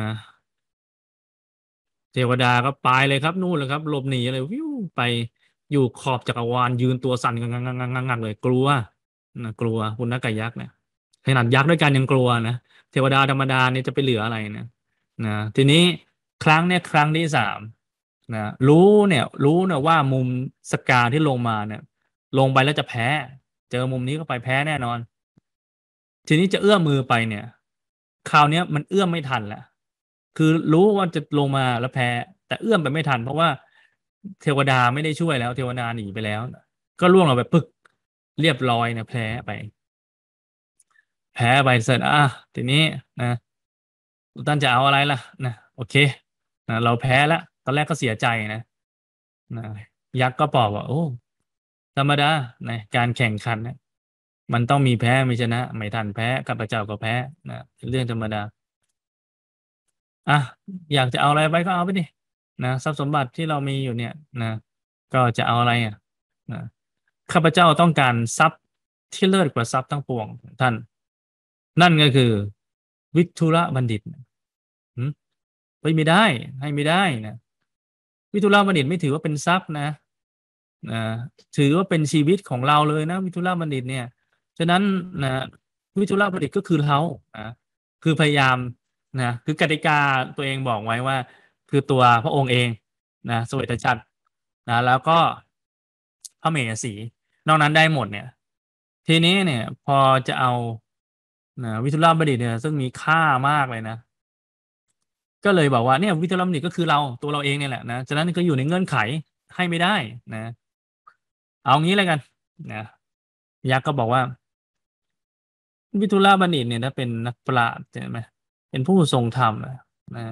A: เทวดาก็ไปเลยครับนู่นเลยครับหลบหนีเลยวิวไปอยู่ขอบจักรวาลยืนตัวสั่นงักงักงักงักงักเลยกลัวนะกลัวปุณณกายักษ์เนี่ยขนาดยักษ์ด้วยกันยังกลัวนะเทวดาธรรมดานี่จะไปเหลืออะไรนะนะทีนี้ครั้งเนี่ยครั้งที่สาม นะรู้เนี่ยรู้เนี่ยว่ามุมสกาที่ลงมาเนี่ยลงไปแล้วจะแพ้เจอมุมนี้ก็ไปแพ้แน่นอนทีนี้จะเอื้อมมือไปเนี่ยคราวเนี้ยมันเอื้อมไม่ทันแล้วคือรู้ว่าจะลงมาแล้วแพ้แต่เอื้อมไปไม่ทันเพราะว่าเทวดาไม่ได้ช่วยแล้วเทวดาหนีไปแล้วก็ล่วงลงไปปึ๊กเรียบร้อยนะแพ้ไปแพ้ไปเสร็จอ่ะทีนี้นะทุกท่านจะเอาอะไรล่ะนะโอเคนะเราแพ้แล้วตอนแรกก็เสียใจนะ นะยักษ์ก็บอกว่าโอ้ธรรมดานะการแข่งขันนะมันต้องมีแพ้ไม่ชนะไม่ทันแพ้ข้าพเจ้าก็แพ้นะเป็นเรื่องธรรมดาอ่ะอยากจะเอาอะไรไปก็เอาไปดินะทรัพย์สมบัติที่เรามีอยู่เนี่ยนะก็จะเอาอะไรอ่ะนะข้าพเจ้าต้องการทรัพย์ที่เลิศกว่าทรัพย์ทั้งปวงของท่านนั่นก็คือวิทุระบัณฑิตหืมเฮ้ยไม่ได้ให้ไม่ได้นะวิทุระบัณฑิตไม่ถือว่าเป็นทรัพย์นะ นะถือว่าเป็นชีวิตของเราเลยนะวิทุราบัณฑิตเนี่ยฉะนั้นนะวิทุราบัณฑิตก็คือเรานะคือพยายามนะคือกติกาตัวเองบอกไว้ว่าคือตัวพระองค์เองนะเสวยชัดนะแล้วก็พระเมเหสีนอกนั้นได้หมดเนี่ยทีนี้เนี่ยพอจะเอานะวิทุราบัณฑิตเนี่ยซึ่งมีค่ามากเลยนะก็เลยบอกว่าเนี่ยวิทุราบัณฑิตก็คือเราตัวเราเองเนี่ยแหละนะฉะนั้นก็อยู่ในเงื่อนไขให้ไม่ได้นะ เอางี้แล้วกันนะยักษ์ก็บอกว่าวิทุราบัณฑิตเนี่ยถ้าเป็นนักปราชญ์ใช่ไหมเป็นผู้ทรงธรรมนะนะ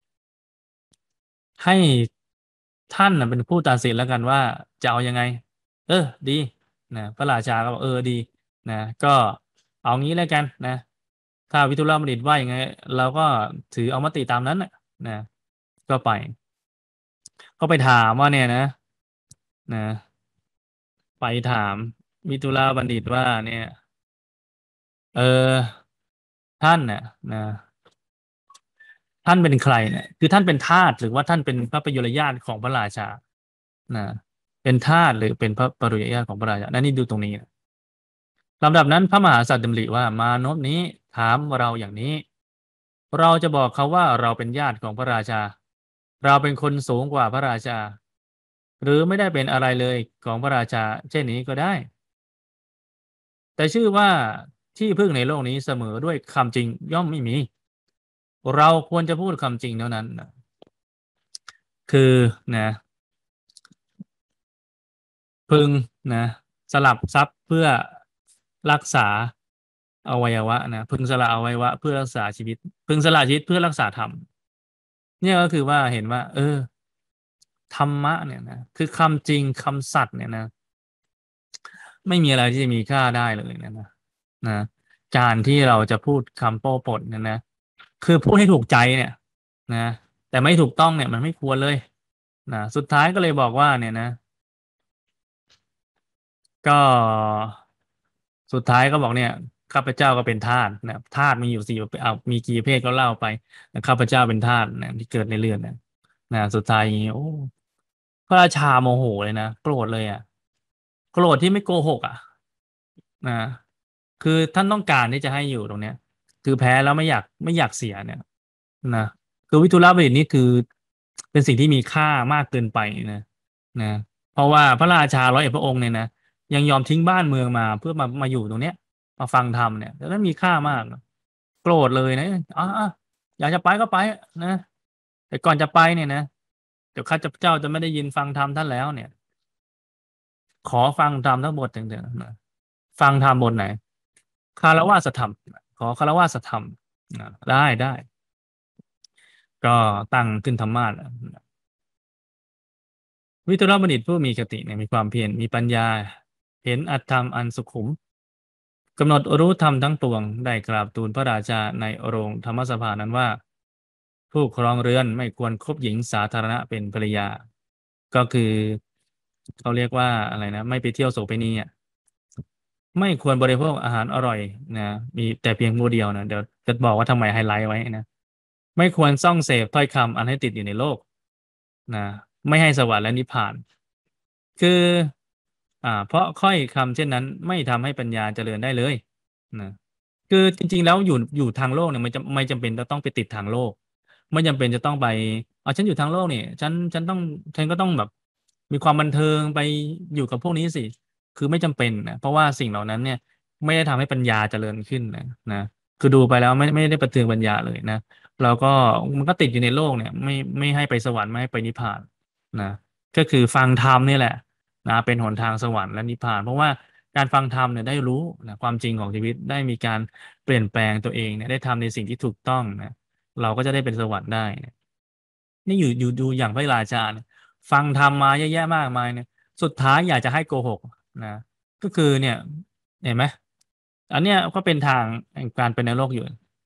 A: ให้ท่านนะเป็นผู้ตัดสินแล้วกันว่าจะเอายังไงเออดีนะพระราชาก็บอกเออดีนะก็เอางี้แล้วกันนะถ้าวิทุราบัณฑิตว่ายังไงเราก็ถือเอามติตามนั้นนะนะก็ไปก็ไปถามว่าเนี่ยนะนะไปถามวิทุราบัณฑิตว่าเนี่ยเออ ท่านเนี่ยนะท่านเป็นใครเนี่ยคือท่านเป็นทาสหรือว่าท่านเป็นพระประยุรญาติของพระราชานะเป็นทาสหรือเป็นพระประยุรญาติของพระราชานั่นนี่ดูตรงนี้นะลำดับนั้นพระมหากษัตริย์ดำริว่ามานพนี้ถามเราอย่างนี้เราจะบอกเขาว่าเราเป็นญาติของพระราชาเราเป็นคนสูงกว่าพระราชาหรือไม่ได้เป็นอะไรเลยของพระราชาเช่นนี้ก็ได้แต่ชื่อว่าที่พึ่งในโลกนี้เสมอด้วยคำจริงย่อมไม่มีเราควรจะพูดคำจริงเท่านั้นนะ คือนะพึงนะสลับทรัพย์เพื่อรักษาอวัยวะนะพึงสละอวัยวะเพื่อรักษาชีวิตพึงสละชีวิตเพื่อรักษาธรรมเนี่ยก็คือว่าเห็นว่าเออธรรมะเนี่ยนะคือคำจริงคำสัตย์เนี่ยนะไม่มีอะไรที่จะมีค่าได้เลยนะนะนะการที่เราจะพูดคำโป้ปดเนี่ยนะคือพูดให้ถูกใจเนี่ยนะแต่ไม่ถูกต้องเนี่ยมันไม่ควรเลยนะสุดท้ายก็เลยบอกว่าเนี่ยนะก็สุดท้ายก็บอกเนี่ยข้าพเจ้าก็เป็นทาสนะทาสมีอยู่สี่เอามีกี่ประเภทก็เล่าไปนะข้าพเจ้าเป็นทาสนะที่เกิดในเรือนนะนะสุดท้ายอย่างนี้โอ้พระราชาโมโหเลยนะโกรธเลยอ่ะโกรธที่ไม่โกหกอ่ะนะคือท่านต้องการที่จะให้อยู่ตรงเนี้ยคือแพ้แล้วไม่อยากไม่อยากเสียเนี่ยนะคือวิทุรบดิตนี่คือเป็นสิ่งที่มีค่ามากเกินไปนะนะเพราะว่าพระราชาร้อยเอ็ดพระองค์เนี่ยนะ ยังยอมทิ้งบ้านเมืองมาเพื่อมามาอยู่ตรงเนี้ยมาฟังธรรมเนี่ยแล้วนั้นมีค่ามากนะโกรธเลยนะอ่าอ่ะอยากจะไปก็ไปนะแต่ก่อนจะไปเนี่ยนะเดี๋ยวข้าเจ้าจะไม่ได้ยินฟังธรรมท่านแล้วเนี่ยขอฟังธรรมทั้งหมดถึงเถอะนะฟังธรรมบทไหนคารวะสธรรมขอคารวะสธรรมนะได้ได้ก็ตั้งขึ้นธรรมาสน์วิทุรบัณฑิตผู้มีคติเนี่ยมีความเพียรมีปัญญาเห็นอัตธรรมอันสุขุม กำหนดรู้ธรรมทั้งปวงได้กราบทูลพระราชาในโรงธรรมสภานั้นว่าผู้ครองเรือนไม่ควรคบหญิงสาธารณะเป็นภรรยาก็คือเขาเรียกว่าอะไรนะไม่ไปเที่ยวโสเภณีอ่ะไม่ควรบริโภคอาหารอร่อยนะมีแต่เพียงผู้เดียวนะเดี๋ยวจะบอกว่าทำไมไฮไลท์ไว้นะไม่ควรส่องเสพถ้อยคำอันให้ติดอยู่ในโลกนะไม่ให้สวรรค์และนิพพานคืออ่าเพราะค่อยคำเช่นนั้นไม่ทำให้ปัญญาเจริญได้เลยนะ คือจริงๆแล้วอยู่อยู่ทางโลกเนี่ยมันจะไม่จำเป็นจะต้องไปติดทางโลกไม่จำเป็นจะต้องไปอ๋อฉันอยู่ทางโลกเนี่ยฉันฉันต้องฉันก็ต้องแบบมีความบันเทิงไปอยู่กับพวกนี้สิคือไม่จำเป็นนะเพราะว่าสิ่งเหล่านั้นเนี่ยไม่ได้ทำให้ปัญญาเจริญขึ้นนะนะคือดูไปแล้วไม่ไม่ได้ประเทืองปัญญาเลยนะเราก็มันก็ติดอยู่ในโลกเนี่ยไม่ไม่ให้ไปสวรรค์ไม่ให้ไปนิพพานนะก็คือฟังธรรมนี่แหละนะเป็นหนทางสวรรค์และนิพพานเพราะว่าการฟังธรรมเนี่ยได้รู้นะความจริงของชีวิตได้มีการ เปลี่ยนแปลงตัวเองเนี่ยได้ทำในสิ่งที่ถูกต้องนะเราก็จะได้เป็นสวรรค์ได้นะนี่อยู่อยู่ดูอย่างพระราชาเนี่ยฟังธรรมมาเยอะแยะมากมายเนี่ยสุดท้ายอยากจะให้โกหกนะก็คือเนี่ยเห็นไหมอันเนี้ยก็เป็นทางแห่งการเป็นนรกอยู่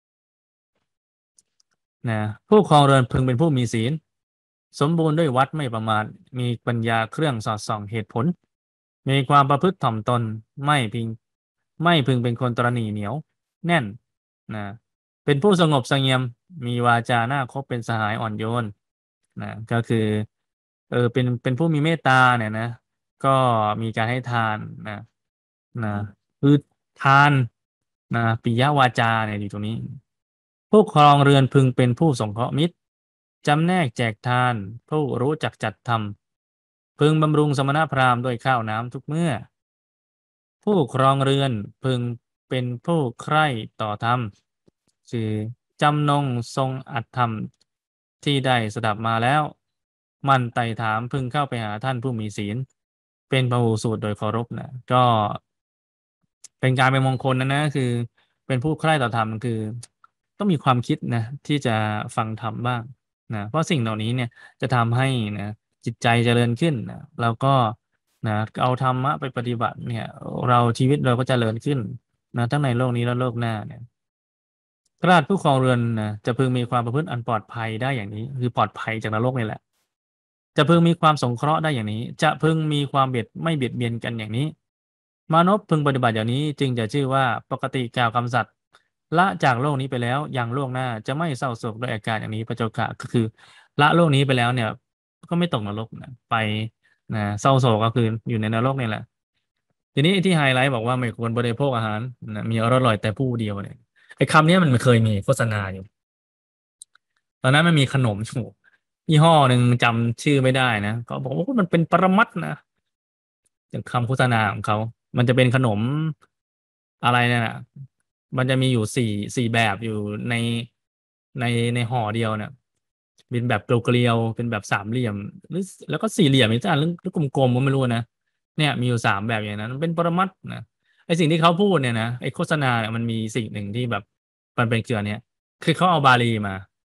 A: นะผู้ครองเรือนพึงเป็นผู้มีศีลสมบูรณ์ด้วยวัดไม่ประมาทมีปัญญาเครื่องสอดส่องเหตุผลมีความประพฤติถ่อมตนไม่พิงไม่พึงเป็นคนตระหนี่เหนียวแน่นนะเป็นผู้สงบเสงี่ยมมีวาจาน่าคบเป็นสหายอ่อนโยนนะก็คือเออเป็นเป็นผู้มีเมตตาเนี่ยนะก็มีการให้ทานนะนะคือทานนะปิยวาจาเนี่ยอยู่ตรงนี้ ผู้ครองเรือนพึงเป็นผู้สงเคราะห์มิตรจำแนกแจกทานผู้รู้จักจัดทำพึงบำรุงสมณพราหมณ์ด้วยข้าวน้ำทุกเมื่อผู้ครองเรือนพึงเป็นผู้ใคร่ต่อธรรมคือจำนงทรงอัตธรรมที่ได้สดับมาแล้วมันไต่ถามพึงเข้าไปหาท่านผู้มีศีลเป็นพหูสูตรโดยเคารพนะก็เป็นการเป็นมงคลนะนะคือเป็นผู้ใคร่ต่อธรรมคือ ต้องมีความคิดนะที่จะฟังธรรมบ้างนะเพราะสิ่งเหล่านี้เนี่ยจะทำให้นะจิตใจเจริญขึ้นนะแล้วก็นะเอาธรรมะไปปฏิบัติเนี่ยเราชีวิตเราก็เจริญขึ้นนะทั้งในโลกนี้และโลกหน้าเนี่ยราชผู้ครองเรือนนะจะพึงมีความประพฤติอันปลอดภัยได้อย่างนี้คือปลอดภัยจากนรกนี่แหละจะพึงมีความสงเคราะห์ได้อย่างนี้จะพึงมีความเบียดไม่เบียดเบียนกันอย่างนี้ มานพพึงปฏิบัติอย่างนี้จึงจะชื่อว่าปกติกล่าวคำสัตย์ละจากโลกนี้ไปแล้วยังโลกหน้าจะไม่เศร้าโศกด้วยอาการอย่างนี้พระเจ้าค่ะก็คือละโลกนี้ไปแล้วเนี่ยก็ไม่ตกนรกนะไปนะเศร้าโศกก็คืออยู่ในนรกนี่แหละทีนี้ที่ไฮไลท์บอกว่าไม่ควรบริโภคอาหารนะมีอร่อยแต่ผู้เดียวเนี่ยไอ้คำนี้มันเคยมีโฆษณาอยู่ตอนนั้นมันมีขนมอยู่ยี่ห้อหนึ่งจำชื่อไม่ได้นะเขาบอกว่ามันเป็นปรมัตถ์นะ อย่างคำโฆษณาของเขา มันจะเป็นขนมอะไรเนี่ยนะมันจะมีอยู่สี่สี่แบบอยู่ในในในห่อเดียวเนี่ยเป็นแบบเกลียวๆเป็นแบบสามเหลี่ยมหรือแล้วก็สี่เหลี่ยมอีกอันหรือหรือกลมๆก็ไม่รู้นะเนี่ยมีอยู่สามแบบอย่างนั้นมันเป็นปรมัตถ์นะไอสิ่งที่เขาพูดเนี่ยนะไอโฆษณาเนี่ยมันมีสิ่งหนึ่งที่แบบมันเป็นเกลือเนี่ยคือเขาเอาบาลีมา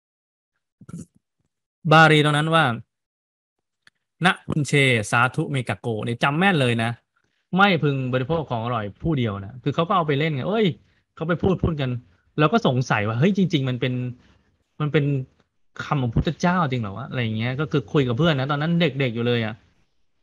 A: บาลีตรงนั้นว่า นะพุนเชสาธุเมกะโกเนี่ยจำแม่นเลยนะไม่พึงบริโภคของอร่อยผู้เดียวนะคือเขาก็เอาไปเล่นไงเอ้ยเขาไปพูดพูดกันแล้วก็สงสัยว่าเฮ้ยจริงๆมันเป็นมันเป็นคำของพุทธเจ้าจริงเหรอวะอะไรอย่างเงี้ยก็คือคุยกับเพื่อนนะตอนนั้นเด็กๆอยู่เลยอ่ะ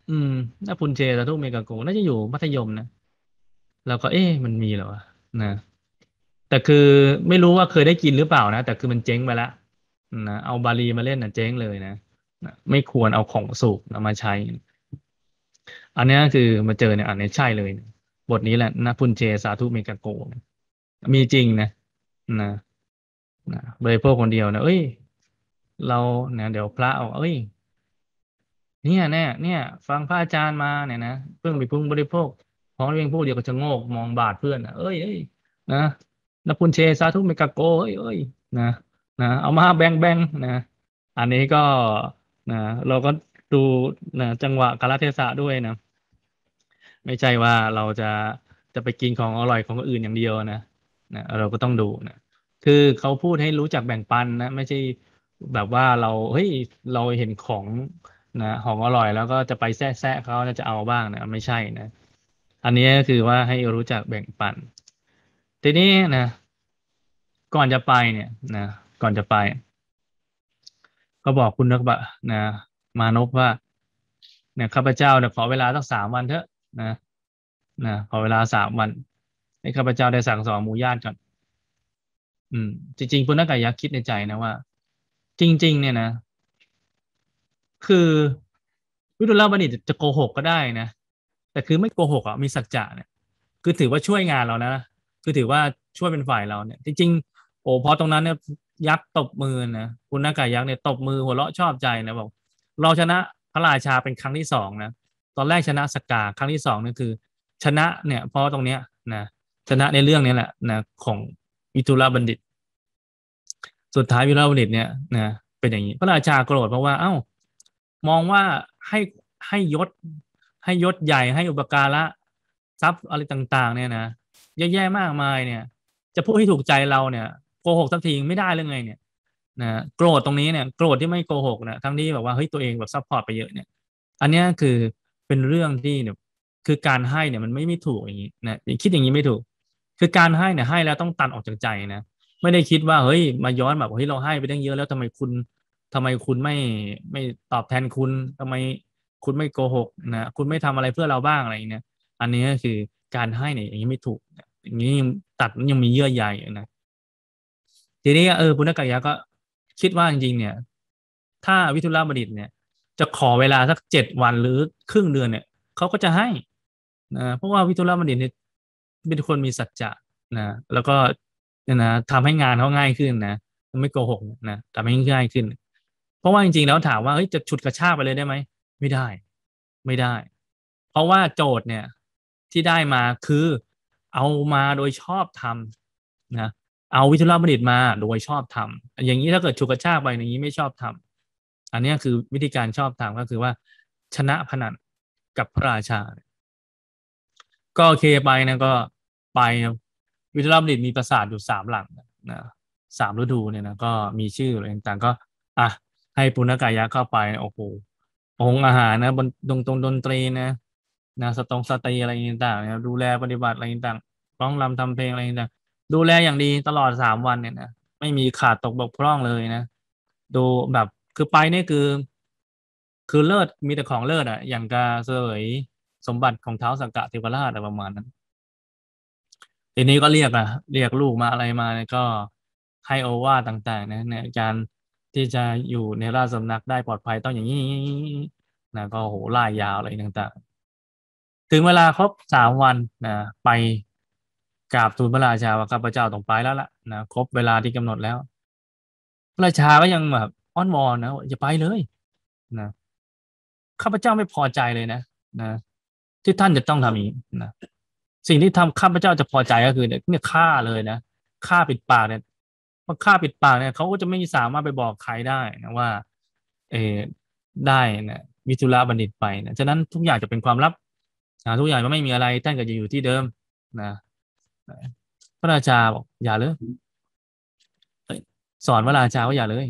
A: อืมถ้าพุนเจสาธุเมกาโกน่าจะอยู่มัธยมนะแล้วก็เอ๊ะมันมีเหรอวะนะแต่คือไม่รู้ว่าเคยได้กินหรือเปล่านะแต่คือมันเจ๊งไปแล้วนะเอาบาลีมาเล่นนะเจ๊งเลยนะนะไม่ควรเอาของสูบเอามาใช้อันเนี้ยคือมาเจอเนี่ยอันนี้ใช่เลยนะบทนี้แหละนะพุนเจสาธุเมกาโกนะมีจริงนะนะนะบริโภคคนเดียวนะเอ้ยเราเนี่ยเดี๋ยวพระเอาเอ้ย เนี่ยเนี่ยเนี่ยฟังพระอาจารย์มาเนี่ยนะเพิ่งไปพุ่งบริโภคของเพียงผู้เดียวก็จะโงกมองบาดเพื่อนนะเอ้ยเอ้ยนะนะพุนเชสาธุเมกะโกเอ้ยเอ้ยนะนะเอามาแบ่งแบ่งนะอันนี้ก็นะเราก็ดูนะจังหวะกาลเทศะด้วยนะไม่ใช่ว่าเราจะจะไปกินของอร่อยของคนอื่นอย่างเดียวนะนะเราก็ต้องดูนะคือเขาพูดให้รู้จักแบ่งปันนะไม่ใช่แบบว่าเราเฮ้ยเราเห็นของนะของอร่อยแล้วก็จะไปแซะแซะเขาจะเอาบ้างนะไม่ใช่นะอันนี้ก็คือว่าให้รู้จักแบ่งปันทีนี้นะก่อนจะไปเนี่ยนะก่อนจะไปก็บอกคุณนักบะนะมานพว่าเนี่ยข้าพเจ้าเนี่ยขอเวลาสักสามวันเถอะนะนะขอเวลาสามวันให้ข้าพเจ้าได้สั่งสอนหมู่ญาติก่อนอืมจริงๆคุณนักกายะคิดในใจนะว่าจริงๆเนี่ยนะ คือวิทุลบัณฑิตจะโกหกก็ได้นะแต่คือไม่โกหกอ่ะมีสัจจะเนี่ยคือถือว่าช่วยงานเรานะคือถือว่าช่วยเป็นฝ่ายเราเนี่ยจริงๆโอ้พอตรงนั้นเนี่ยยักษ์ตบมือนะคุณนากายักษ์เนี่ยตบมือหัวเราะชอบใจนะบอกเราชนะพระราชาเป็นครั้งที่สองนะตอนแรกชนะสกกาครั้งที่สองนี่คือชนะเนี่ยเพราะตรงเนี้ยนะชนะในเรื่องนี้แหละนะของวิทุลบัณฑิต สุดท้ายวิโรจน์บัณฑิตเนี่ยนะเป็นอย่างนี้พระราชาโกรธเพราะว่าเอ้ามองว่าให้ให้ยศให้ยศใหญ่ให้อุปการะทรัพย์อะไรต่างๆเนี่ยนะแย่ๆมากมายเนี่ยจะพูดให้ถูกใจเราเนี่ยโกหกสักทีไม่ได้หรือไงเนี่ยนะโกรธตรงนี้เนี่ยโกรธที่ไม่โกหกนะทั้งที่แบบว่าเฮ้ยตัวเองแบบซัพพอร์ตไปเยอะเนี่ยอันเนี้ยคือเป็นเรื่องที่เนี่ยคือการให้เนี่ยมันไม่ไม่ถูกอย่างนี้นะคิดอย่างนี้ไม่ถูกคือการให้เนี่ยให้แล้วต้องตัดออกจากใจนะ ไม่ได้คิดว่าเฮ้ยมาย้อนแบบเฮ้ยเราให้ไปตั้งเยอะแล้วทำไมคุณทำไมคุณไม่ไม่ตอบแทนคุณทำไมคุณไม่โกหกนะคุณไม่ทำอะไรเพื่อเราบ้างอะไรอย่างเงี้ยอันนี้ก็คือการให้เนี่ยอย่างนี้ไม่ถูกอย่างนี้ยังตัดยังมีเยื่อใยอยู่นะทีนี้เออปุณณกายะก็คิดว่าจริงๆเนี่ยถ้าวิทุลบดิษฐ์เนี่ยจะขอเวลาสักเจ็ดวันหรือครึ่งเดือนเนี่ยเขาก็จะให้นะเพราะว่าวิทุลบดิษฐ์เนี่ยเป็นคนมีสัจจะนะแล้วก็ เนี่ยนะทำให้งานเขาง่ายขึ้นนะไม่โกหกนะทำให้ง่ายขึ้นเพราะว่าจริงๆแล้วถามว่าเฮ้ยจะฉุดกระชากไปเลยได้ไหมไม่ได้ไม่ได้เพราะว่าโจทย์เนี่ยที่ได้มาคือเอามาโดยชอบธรรมนะเอาวิทุลบัณฑิตมาโดยชอบธรรมอย่างนี้ถ้าเกิดฉุดกระชากไปอย่างนี้ไม่ชอบธรรมอันนี้คือวิธีการชอบธรรมก็คือว่าชนะพนันกับพระราชา ก็โอเคไปนะก็ไปนะวิทยาลัยบัณฑิตมีปราสาทอยู่สามหลังนะสามฤดูเนี่ยนะก็มีชื่ออะไรต่างๆก็อ่ะให้ปุณกายะเข้าไปโอ้โหองค์อาหารนะบนตรงตรงดนตรีนะนะสตรงสตรีอะไรต่างๆนะดูแลปฏิบัติอะไรต่างๆร้องรำทำเพลงอะไรต่างๆดูแลอย่างดีตลอดสามวันเนี่ยนะไม่มีขาดตกบกพร่องเลยนะดูแบบคือไปนี่คือคือเลิศมีแต่ของเลิศอ่ะอย่างกาเสวยสมบัติของท้าวสักกะเทวราชอะไรประมาณนั้น ทีนี้ก็เรียกอะเรียกลูกมาอะไรมาเนี่ยก็ให้โอวาทต่างๆนะในการที่จะอยู่ในราชสำนักได้ปลอดภัยต้องอย่างนี้นะก็โหไล่ยาวอะไรต่างๆถึงเวลาครบสามวันนะไปกราบทูลพระราชาว่าข้าพเจ้าต้องไปแล้วล่ะนะครบเวลาที่กำหนดแล้วพระราชาก็ยังแบบอ้อนวอนนะว่าอย่าไปเลยนะข้าพเจ้าไม่พอใจเลยนะนะที่ท่านจะต้องทำอย่างนี้นะ สิ่งที่ทำข้าพเจ้าจะพอใจก็คือเนี่ยเนี่ยฆ่าเลยนะฆ่าปิดปากเนี่ยเพราะฆ่าปิดปากเนี่ยเขาก็จะไม่สามารถไปบอกใครได้นะว่าเออได้นะวิทุระบัณฑิตไปนะฉะนั้นทุกอย่างจะเป็นความลับนะทุกอย่างก็ไม่มีอะไรท่านก็จะอยู่ที่เดิมนะพระราชาบอกอย่าเลยเอ้ยสอนพระราชาว่าอย่าเลย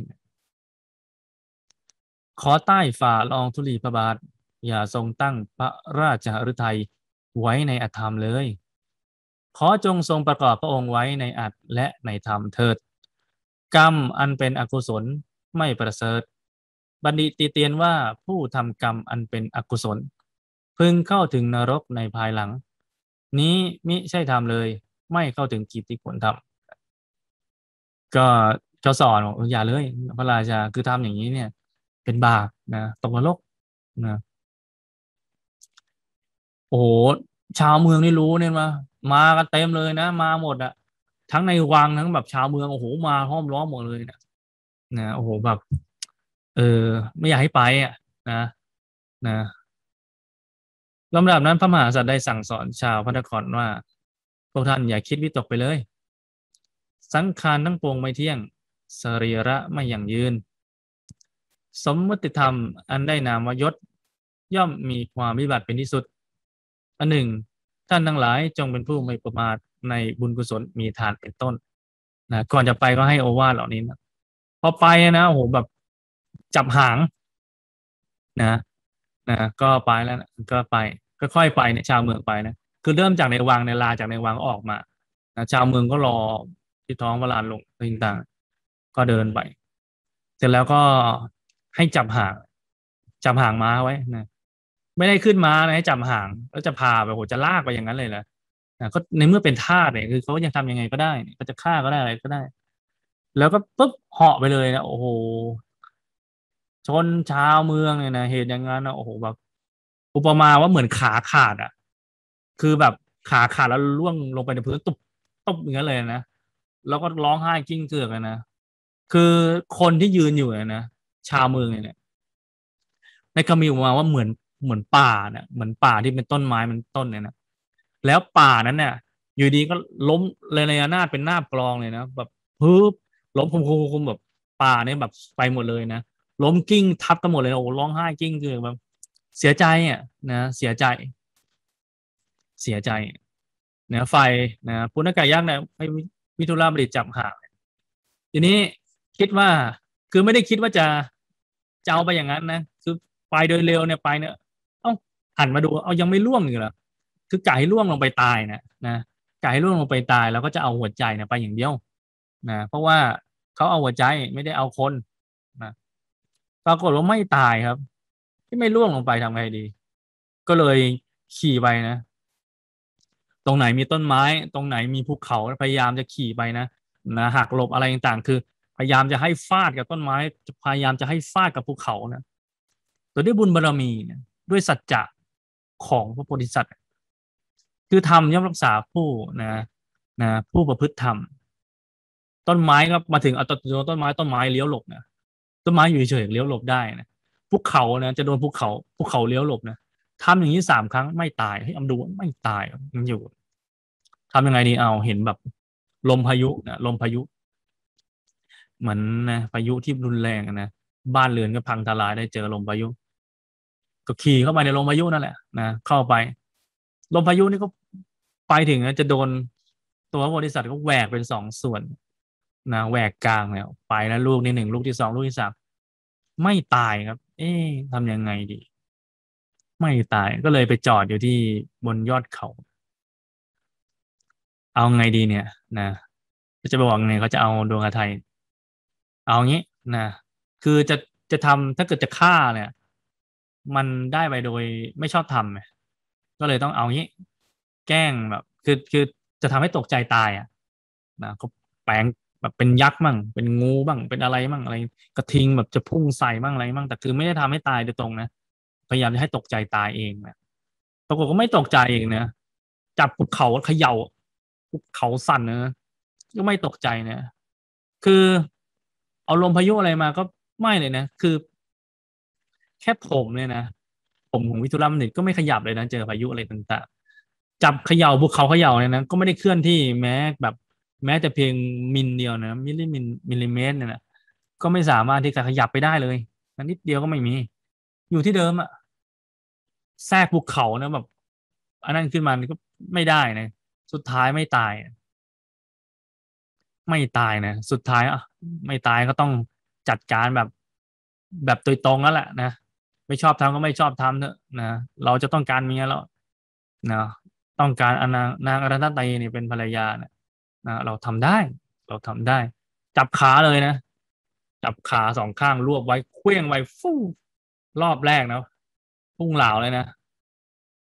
A: ขอใต้ฝ่าละอองธุลีพระบาทอย่าทรงตั้งพระราชฤทัยไว้ในอธรรมเลย ขอจงทรงประกอบพระองค์ไว้ในอัตถ์และในธรรมเถิดกรรมอันเป็นอกุศลไม่ประเสริฐบัณฑิตติเตียนว่าผู้ทำกรรมอันเป็นอกุศลพึงเข้าถึงนรกในภายหลัง นี้มิใช่ทำเลย ไม่เข้าถึงกิจที่ควรทำก็เขาสอนบอกอย่าเลยพระราชาคือทำอย่างนี้เนี่ย เป็นบาปนะตกนรกนะโอ้โหชาวเมืองนี่รู้เนี่ยมามากันเต็มเลยนะมาหมดอะทั้งในวังทั้งแบบชาวเมืองโอ้โหมาห้อมล้อมหมดเลยนะนะโอ้โหแบบเออไม่อยากให้ไปอ่ะนะนะลำดับนั้นพระมหากษัตริย์ได้สั่งสอนชาวพระนครว่าพวกท่านอย่าคิดวิตกไปเลยสังขารทั้งปวงไม่เที่ยงสรีระไม่ยั่งยืนสมมติธรรมอันได้นามว่ายศย่อมมีความวิบัติเป็นที่สุดอันหนึ่งท่านทั้งหลายจงเป็นผู้ไม่ประมาทในบุญกุศลมีทานเป็นต้นนะก่อนจะไปก็ให้โอวาทเหล่านี้นะพอไปนะโอ้โหแบบจับหางนะนะก็ไปแล้วนะก็ไปก็ค่อยไปเนี่ยชาวเมืองไปนะคือเริ่มจากในวังในลาจากในวังออกมานะชาวเมืองก็รอที่ท้องพระลานลงต่างๆก็เดินไปเสร็จแล้วก็ให้จับหางจับหางม้าไว้นะไม่ได้ขึ้นม้านะให้จับหางแล้วจะพาไปโหจะลากไปอย่างนั้นเลยเหรอนะก็ในเมื่อเป็นทาสเนี่ยคือเขายังทำยังไงก็ได้ก็จะฆ่าก็ได้อะไรก็ได้แล้วก็ปุ๊บเหาะไปเลยนะโอ้โห ชนชาวเมืองเนี่ยนะเหตุอย่างนั้นนะโอ้โหแบบอุปมาว่าเหมือนขาขาดอ่ะคือแบบขาขาดแล้วล่วงลงไปในพื้นตุบตุบอย่างนั้นเลยนะแล้วก็ร้องไห้กิ้งเกือกเลยนะคือคนที่ยืนอยู่เนี่ยนะชาวเมืองเนี่ยในคำมีอุปมาว่าเหมือนเหมือนป่าเนี่ยเหมือนป่าที่เป็นต้นไม้มันต้นเนี่ยนะแล้วป่านั้นเนี่ยอยู่ดีก็ล้มเลยในระนาดเป็นหน้ากลองเลยนะแบบปึ๊บล้มคุมคุมคุมแบบป่าเนี่ยแบบไปหมดเลยนะ ล้มกิ้งทับกันหมดเลยโอ้ร้องไห้กิ้งคือแบบเสียใจอ่ะนะเสียใจเสียใจนะไฟนะปุณกายยักษ์เนี่ยให้วิทุราบดิจับหางทีนี้คิดว่าคือไม่ได้คิดว่าจะจะเอาไปอย่างนั้นนะคือไปโดยเร็วเนี่ยไปเนี่ยเอ้าหันมาดูเอายังไม่ล่วงอยู่เหรอคือกะให้ล่วงลงไปตายนะนะกะให้ล่วงลงไปตายแล้วก็จะเอาหัวใจเนี่ยไปอย่างเดียวนะเพราะว่าเขาเอาหัวใจไม่ได้เอาคนนะปรากฏว่าไม่ตายครับ ที่ไม่ร่วงลงไปทำไงดี ก็เลยขี่ไปนะ ตรงไหนมีต้นไม้ตรงไหนมีภูเขาพยายามจะขี่ไปนะนะหักหลบอะไรต่างๆคือพยายามจะให้ฟาดกับต้นไม้พยายามจะให้ฟาดกับภูเขานะตัวด้วยบุญบารมีเนี่ยด้วยสัจจะของพระโพธิสัตว์คือธรรมย่อมรักษาผู้นะนะผู้ประพฤติธรรมต้นไม้ก็มาถึงเอาตัวต้นไม้ต้นไม้เลี้ยวหลบนะต้นไม้อยู่เฉยๆเลี้ยวหลบได้นะภูเขานะจะโดนภูเขาภูเขาเลี้ยวหลบนะทำอย่างนี้สามครั้งไม่ตายให้อำดูไม่ตายมันอยู่ ทำยังไงดีเอาเห็นแบบลมพายุนะลมพายุเหมือนนะพายุที่รุนแรงนะบ้านเรือนก็พังทลายได้เจอลมพายุก็ขี่เข้าไปในลมพายุนั่นแหละนะเข้าไปลมพายุนี่ก็ไปถึงนะจะโดนตัวบริษัทก็แหวกเป็นสองส่วนนะแหวกกลางแล้วไปแล้วลูกที่หนึ่งลูกที่สองลูกที่สามไม่ตายครับเอ๊ะทำยังไงดีไม่ตายก็เลยไปจอดอยู่ที่บนยอดเขาเอาไงดีเนี่ยนะจะไปบอกไงเขาจะเอาดวงอาทิตย์ เอางี้นะคือจะจะทำถ้าเกิดจะฆ่าเนี่ยมันได้ไปโดยไม่ชอบทำไงก็เลยต้องเอางี้แกล้งแบบคือคือจะทำให้ตกใจตายอ่ะนะเขาแปลงแบบเป็นยักษ์มั่งเป็นงูบ้างเป็นอะไรมั่งอะไรกระทิงแบบจะพุ่งใส่บ้างอะไรมั่งแต่คือไม่ได้ทำให้ตายโดยตรงนะพยายามจะให้ตกใจตายเองนะปรากฏก็ไม่ตกใจเองนะจับภูเขาเขย่าภูเขาสั่นนะก็ไม่ตกใจนะ คือเอาลมพายุอะไรมาก็ไม่เลยนะคือแค่ผมเนี่ยนะผมของวิทุรัมนิตก็ไม่ขยับเลยนะเจอพายุอะไรต่างๆจับเขย่าภูเขาเขย่าเนี่ยนะก็ไม่ได้เคลื่อนที่แม้แบบแม้แต่เพียงมิลเดียวนะมิลลิมิลมิลลิเมตรเนี่ยนะก็ไม่สามารถที่จะขยับไปได้เลยนิดเดียวก็ไม่มีอยู่ที่เดิมอะแทรกภูเขานะแบบอันนั้นขึ้นมาก็ไม่ได้นะสุดท้ายไม่ตาย ไม่ตายนะสุดท้ายอ่ะไม่ตายก็ต้องจัดการแบบแบบโดยตรงแล้วแหละนะไม่ชอบทำก็ไม่ชอบทำเถอะนะเราจะต้องการเมียแล้วนะต้องการอนางนางอรัตนัตยนี่เป็นภรรยานะนะเราทำได้เราทำได้จับขาเลยนะจับขาสองข้างรวบไว้เคลื่องไว้ฟู่รอบแรกนะพุ่งเหลาเลยนะ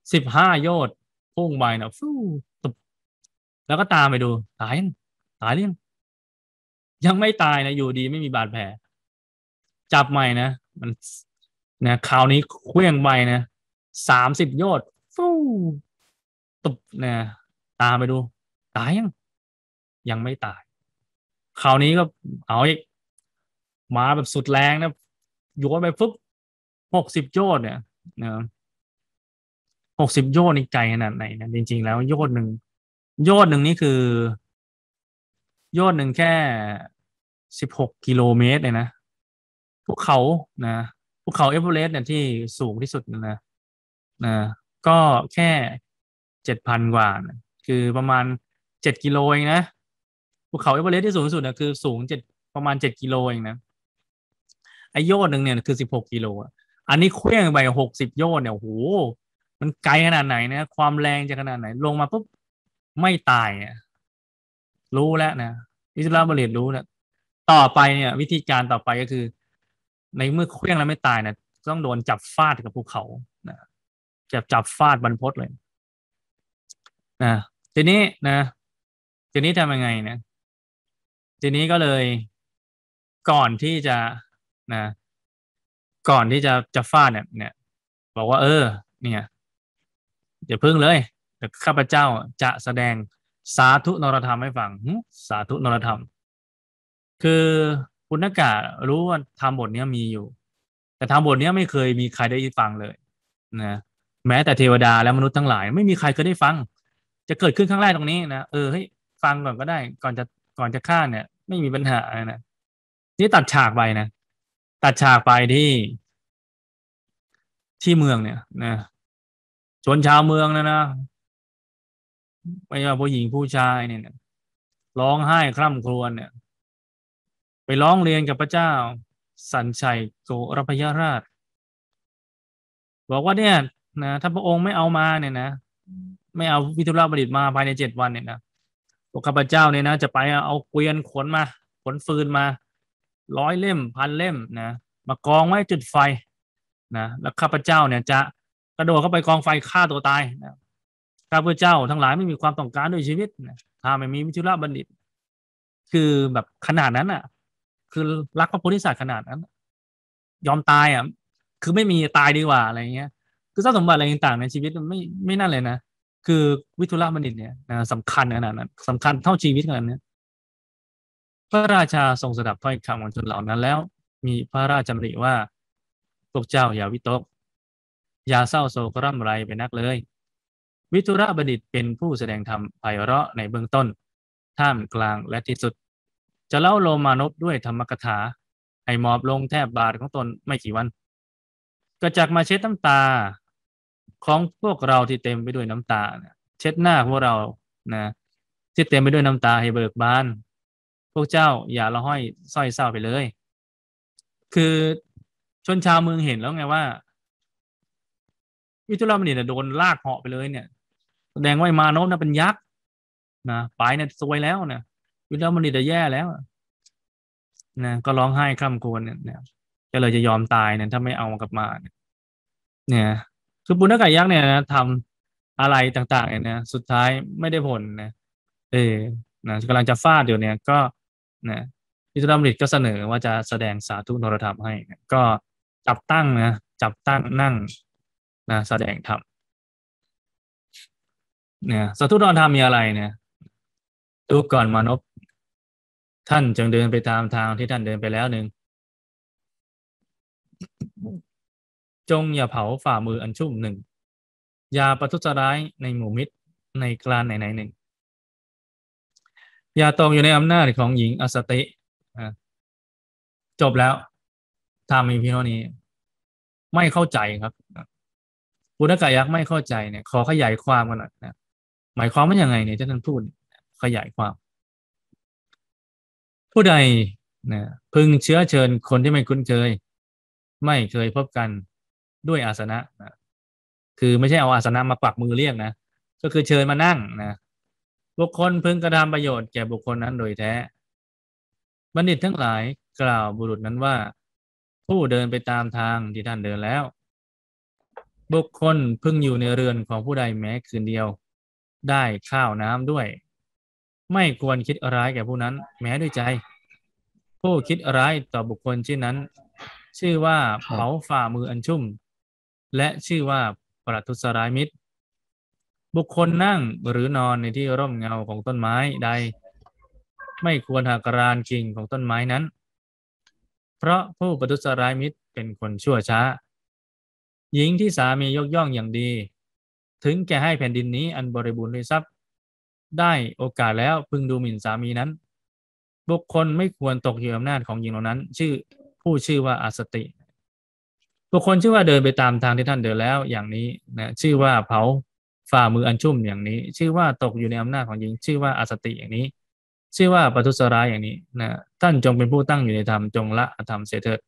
A: สิบห้าโยชน์พุ่งไปนะฟูตุบแล้วก็ตามไปดูตายยังตายหรือยังยังไม่ตายนะอยู่ดีไม่มีบาดแผลจับใหม่นะมันนะคราวนี้เคลื่องไปนะสามสิบโยชน์ฟูตุบนะตามไปดูตายยังยังไม่ตายคราวนี้ก็เอาอีกมาแบบสุดแรงนะโยนไปฟึบหกสิบโยชน์เนี่ยนะหกสิบโยชน์นี่ไกลขนาดไหนนะจริงๆแล้วโยชน์หนึ่งโยชน์หนึ่งนี่คือโยชน์หนึ่งแค่สิบหกกิโลเมตรเลยนะภูเขานะภูเขาเอเวอเรสต์เนี่ยที่สูงที่สุดนะนะก็แค่เจ็ดพันกว่านะคือประมาณเจ็ดกิโลเองนะภูเขาเอเวอเรสต์ที่สูงที่สุดนะคือสูงเจ็ดประมาณเจ็ดกิโลเองนะไอโยชน์หนึ่งเนี่ยคือสิบหกกิโลอ่ะอันนี้เคลื่องไปหกสิบโยชน์เนี่ยโอ้โหมันไกลขนาดไหนนะความแรงจะขนาดไหนลงมาปุ๊บไม่ตายเนี่ยรู้แล้วนะอิสลามบริตรู้แล้วต่อไปเนี่ยวิธีการต่อไปก็คือในเมื่อเคลื่องแล้วไม่ตายนะต้องโดนจับฟาดกับภูเขานะจับจับฟาดบรรพตเลยนะทีนี้นะทีนี้ทำยังไงนะทีนี้ก็เลยก่อนที่จะนะก่อนที่จะจะฟาดเนี่ยเนี่ยบอกว่าเออเนี่ยอย่าพึ่งเลยเดี๋ยวข้าพเจ้าจะแสดงสาธุนรธรรมให้ฟังหึสาธุนรธรรมคือคุณนกะรู้ว่าธรรมบทนี้มีอยู่แต่ธรรมบทนี้ไม่เคยมีใครได้ฟังเลยนะแม้แต่เทวดาและมนุษย์ทั้งหลายไม่มีใครเคยได้ฟังจะเกิดขึ้นครั้งแรกตรงนี้นะเออเฮ้ยฟังก่อนก็ได้ก่อนจะก่อนจะฆ่าเนี่ยไม่มีปัญหานะนี่ตัดฉากไปนะตัดฉากไปที่ที่เมืองเนี่ยนะชนชาวเมืองนะนะไม่ว่าผู้หญิงผู้ชายเนี่ยนะร้องไห้คร่ำครวญเนี่ยไปร้องเรียนกับพระเจ้าสันชัยโกรพยราชบอกว่าเนี่ยนะถ้าพระองค์ไม่เอามาเนี่ยนะไม่เอาวิทุราบดิษฐ์มาภายในเจ็ดวันเนี่ยนะพวกข้าพเจ้าเนี่ยนะจะไปเอาเกวียนขนมาขนฟืนมาร้อยเล่มพันเล่มนะมากองไว้จุดไฟนะแล้วข้าพเจ้าเนี่ยจะกระโดดเข้าไปกองไฟฆ่าตัวตายนะข้าพเจ้าทั้งหลายไม่มีความต้องการด้วยชีวิตนะถ้าไม่มีวิทุราบัณฑิตคือแบบขนาดนั้นอ่ะคือรักพระโพธิสัตว์ขนาดนั้นยอมตายอ่ะคือไม่มีตายดีกว่าอะไรเงี้ยคือทรัพย์สมบัติอะไรต่างๆในชีวิตมันไม่ไม่นั่นเลยนะคือวิทุราบัณฑิตเนี่ยนะสำคัญขนาดนั้นสำคัญเท่าชีวิตขนาดนั้นพระราชาทรงสดับถ้อยคำของชนเหล่านั้นแล้วมีพระราชดำริว่าพวกเจ้าอย่าวิตกอย่าเศร้าโศกร่ำไรไปนักเลยวิทุระบัณฑิตเป็นผู้แสดงธรรมไพเราะในเบื้องต้นท่ามกลางและที่สุดจะเล่าโลมานพด้วยธรรมกถาให้หมอบลงแทบบาทของตนไม่กี่วันก็จักมาเช็ดน้ำตาของพวกเราที่เต็มไปด้วยน้ำตาเช็ดหน้าพวกเรานะที่เต็มไปด้วยน้ำตาให้เบิกบานพวกเจ้าอย่าละห้อยสร้อยเศร้าไปเลยคือชนชาวเมืองเห็นแล้วไงว่าวิทุรามณีเนี่ยโดนลากเหาะไปเลยเนี่ยแสดงว่าไอ้มานพน่ะเป็นยักษ์นะไปเนี่ยซวยแล้วเนี่ยวิทุรามณีจะแย่แล้วนะก็ร้องไห้คร่ำครวญเนี่ยก็เลยจะยอมตายเนี่ยถ้าไม่เอากลับมาเนี่ยเนี่ยคือปุณณกายยักษ์เนี่ยนะทำอะไรต่างๆเนี่ยนะสุดท้ายไม่ได้ผลนะเออนะกำลังจะฟาดอยู่เนี่ยก็นะวิทุรามณีก็เสนอว่าจะแสดงสาธุนรธรรมให้ก็จับตั้งนะจับตั้งนั่งนะแสดงธรรม เนี่ยสัตว์ทุรนธรรมมีอะไรเนี่ยดูก่อนมนุษย์ท่านจงเดินไปตามทางที่ท่านเดินไปแล้วหนึ่งจงอย่าเผาฝ่ามืออันชุ่มหนึ่งอย่าประทุษร้ายในหมู่มิตรในกลานไหนๆหนึ่งอย่าตกอยู่ในอำนาจของหญิงอสติจบแล้วถ้ามีเพียงเท่านี้ไม่เข้าใจครับปุณกายักษ์ไม่เข้าใจเนี่ยขอขยายความกันหน่อยนะหมายความว่ายังไงเนี่ยที่ท่านพูดขยายความผู้ใดนะพึงเชื้อเชิญคนที่ไม่คุ้นเคยไม่เคยพบกันด้วยอาสนะนะคือไม่ใช่เอาอาสนะมาปักมือเรียกนะก็คือเชิญมานั่งนะบุคคลพึงกระทำประโยชน์แก่บุคคลนั้นโดยแท้บัณฑิตทั้งหลายกล่าวบุรุษนั้นว่าผู้เดินไปตามทางที่ท่านเดินแล้วบุคคลพึงอยู่ในเรือนของผู้ใดแม้คืนเดียวได้ข้าวน้ำด้วยไม่ควรคิดร้ายแก่ผู้นั้นแม้ด้วยใจผู้คิดร้ายต่อบุคคลเช่นนั้นชื่อว่าเผา
B: ครับ
A: ฝ่ามืออันชุ่มและชื่อว่าประทุษร้ายมิตรบุคคลนั่งหรือนอนในที่ร่มเงาของต้นไม้ใดไม่ควรหักรานกิ่งของต้นไม้นั้นเพราะผู้ประทุษร้ายมิตรเป็นคนชั่วช้าหญิงที่สามียกย่องอย่างดีถึงแก่ให้แผ่นดินนี้อันบริบูรณ์ด้วยทรัพย์ได้โอกาสแล้วพึงดูหมิ่นสามีนั้นบุคคลไม่ควรตกอยู่ในอำนาจของหญิงเหล่านั้นชื่อผู้ชื่อว่าอสติบุคคลชื่อว่าเดินไปตามทางที่ท่านเดินแล้วอย่างนี้นะชื่อว่าเผาฝ่ามืออันชุ่มอย่างนี้ชื่อว่าตกอยู่ในอำนาจของหญิงชื่อว่าอสติอย่างนี้ชื่อว่าประทุษร้ายอย่างนี้นะท่านจงเป็นผู้ตั้งอยู่ในธรรมจงละอธรรมเสียเถิด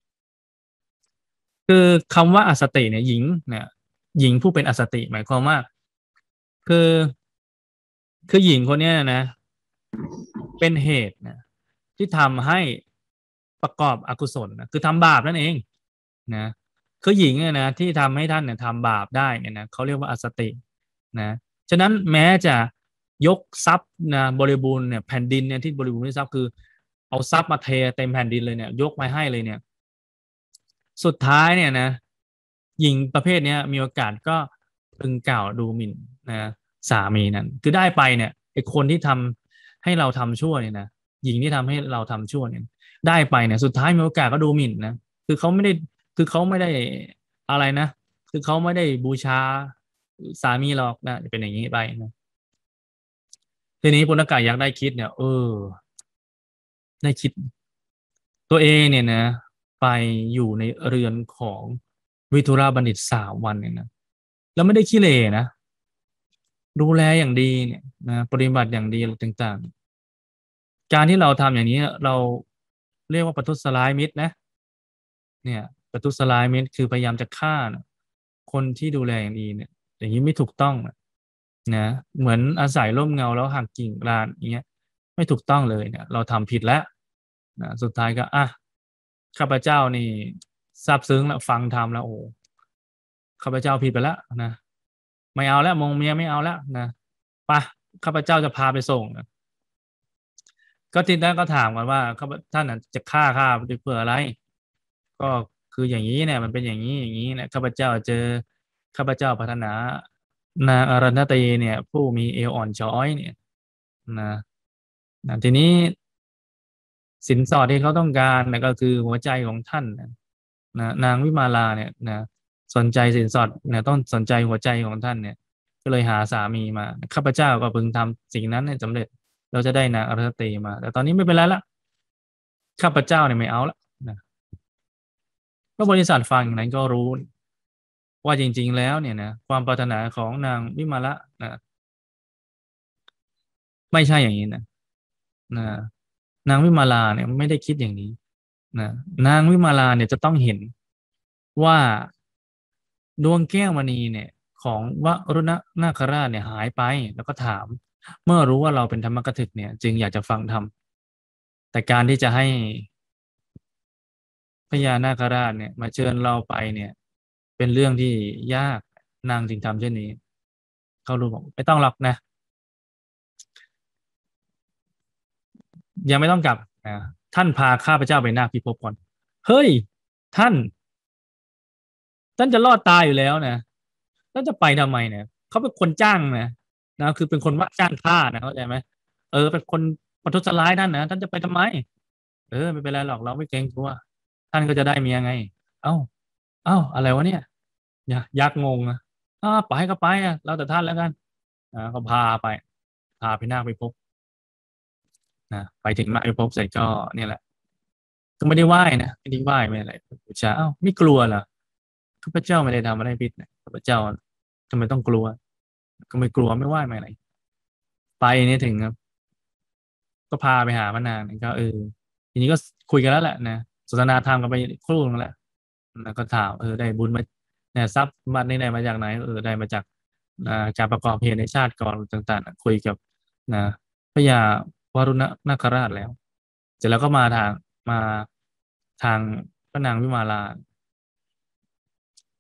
A: คือคำว่าอสติเนี่ยหญิงเนี่ยหญิงผู้เป็นอสติหมายความว่าคือคือหญิงคนเนี้ยนะเป็นเหตุนะที่ทำให้ประกอบอกุศลนะคือทำบาปนั่นเองนะคือหญิงเนี่ยนะที่ทำให้ท่านเนี่ยทำบาปได้เนี่ยนะเขาเรียกว่าอสตินะฉะนั้นแม้จะยกทรัพย์นะบริบูรณ์เนี่ยแผ่นดินเนี่ยที่บริบูรณ์ด้วยทรัพย์คือเอาทรัพย์มาเทเต็มแผ่นดินเลยเนี่ยยกมาให้เลยเนี่ย สุดท้ายเนี่ยนะหญิงประเภทเนี้ยมีโอกาสก็พึงกล่าวดูหมิ่นนะสามีนั้นคือได้ไปเนี่ยไอ้คนที่ทำให้เราทำชั่วเนี่ยนะหญิงที่ทำให้เราทำชั่วเนี่ยได้ไปเนี่ยสุดท้ายมีโอกาสก็ดูหมิ่นนะคือเขาไม่ได้คือเขาไม่ได้อะไรนะคือเขาไม่ได้บูชาสามีหรอกนะเป็นอย่างนี้ไปนะทีนี้ปุณกะอยากได้คิดเนี่ยเออได้คิด ตัวเองเนี่ยนะไปอยู่ในเรือนของวิทุราบัณฑิตสามวันเนี่ยนะแล้วไม่ได้ขี้เหร่นะดูแลอย่างดีเนี่ยนะปฏิบัติอย่างดีอะไรต่างๆการที่เราทำอย่างนี้เราเรียกว่าประทุษร้ายมิตรนะเนี่ยประทุษร้ายมิตรคือพยายามจะฆ่านะคนที่ดูแลอย่างดีเนี่ยอย่างนี้ไม่ถูกต้องนะนะเหมือนอาศัยร่มเงาแล้วหักกิ่งรานอย่างเงี้ยไม่ถูกต้องเลยเนี่ยเราทำผิดแล้วนะสุดท้ายก็อ่ะข้าพเจ้านี่ซาบซึ้งแล้วฟังธรรมแล้วโอ้ข้าพเจ้าผิดไปแล้วนะไม่เอาแล้วมงเมียไม่เอาแล้วนะไปข้าพเจ้าจะพาไปส่งนะก็ทีนั้นก็ถามกันว่าข้าพท่านน่ะจะฆ่าข้าเพื่ออะไรก็คืออย่างนี้เนี่ยมันเป็นอย่างนี้อย่างนี้เนี่ยข้าพเจ้าเจอข้าพเจ้าพัฒนานางอรัญญตีเนี่ยผู้มีเอวอ่อนช้อยเนี่ยนะนะทีนี้สินสอดที่เขาต้องการนะก็คือหัวใจของท่านนะนะนางวิมาลาเนี่ยนะสนใจสินสอดนะต้องสนใจหัวใจของท่านเนี่ยก็เลยหาสามีมาข้าพเจ้าก็พึงทำสิ่งนั้นให้สำเร็จเราจะได้นางอรัญญตีมาแต่ตอนนี้ไม่เป็นไรละข้าพเจ้าเนี่ยไม่เอาละนะก็บริษัทฟังอย่างนั้นก็รู้ว่าจริงๆแล้วเนี่ยนะความปรารถนาของนางวิมาละนะไม่ใช่อย่างนี้นะ นะนางวิมาลาเนี่ยไม่ได้คิดอย่างนี้นะนางวิมาลาเนี่ยจะต้องเห็นว่าดวงแก้วมณีเนี่ยของวรุณนาคราชเนี่ยหายไปแล้วก็ถามเมื่อรู้ว่าเราเป็นธรรมกถึกเนี่ยจึงอยากจะฟังธรรมแต่การที่จะให้พญานาคราชเนี่ยมาเชิญเราไปเนี่ยเป็นเรื่องที่ยากนางจึงทำเช่นนี้เขารู้บอกไม่ต้องหรอกนะยังไม่ต้องกลับนะท่านพาข้าพเจ้าไปนาคพิภพก่อนเฮ้ยท่าน ท่านจะรอดตายอยู่แล้วนะท่านจะไปทำไมเนี่ยเขาเป็นคนจ้างนะนะคือเป็นคนว่าจ้างฆ่านะเข้าใจไหมเออเป็นคนประทุษร้ายท่านนะท่านจะไปทำไมเออไม่เป็นไรหรอกเราไม่เกรงกลัวท่านก็จะได้เมียไงเอ้าเอ้าอะไรวะเนี่ยยยักษ์งงอ่ะอ่าไปก็ไปอ่ะเราแต่ท่านแล้วกันอ่าก็พาไปพาไปนาคไปพบนะไปถึงนาคไปพบเสร็จก็เนี่ยแหละก็ไม่ได้ไหว้นะไม่ได้ไหว้ไม่อะไรบูชาเอ้าไม่กลัวเหรอข้าพเจ้าไม่ได้ทำอะไรผิดนะข้าพเจ้าทำไมต้องกลัว ก็ไม่กลัวไม่ไหวไม่อะไรไปเนี่ยถึงครับก็พาไปหามานานก็เออทีนี้ก็คุยกันแล้วแหละนะสนทนาธรรมกันไปครู่นึงแล้วแล้วก็ถามเออได้บุญมาเนี่ยทรัพย์สมบัตินี่ได้มาจากไหนเออได้มาจากอ่าการประกอบเหตุในชาติก่อนต่างๆคุยกับนะพญาวรุณนาคราชแล้วเสร็จแล้วก็มาทางมาทางพระนางวิมาลา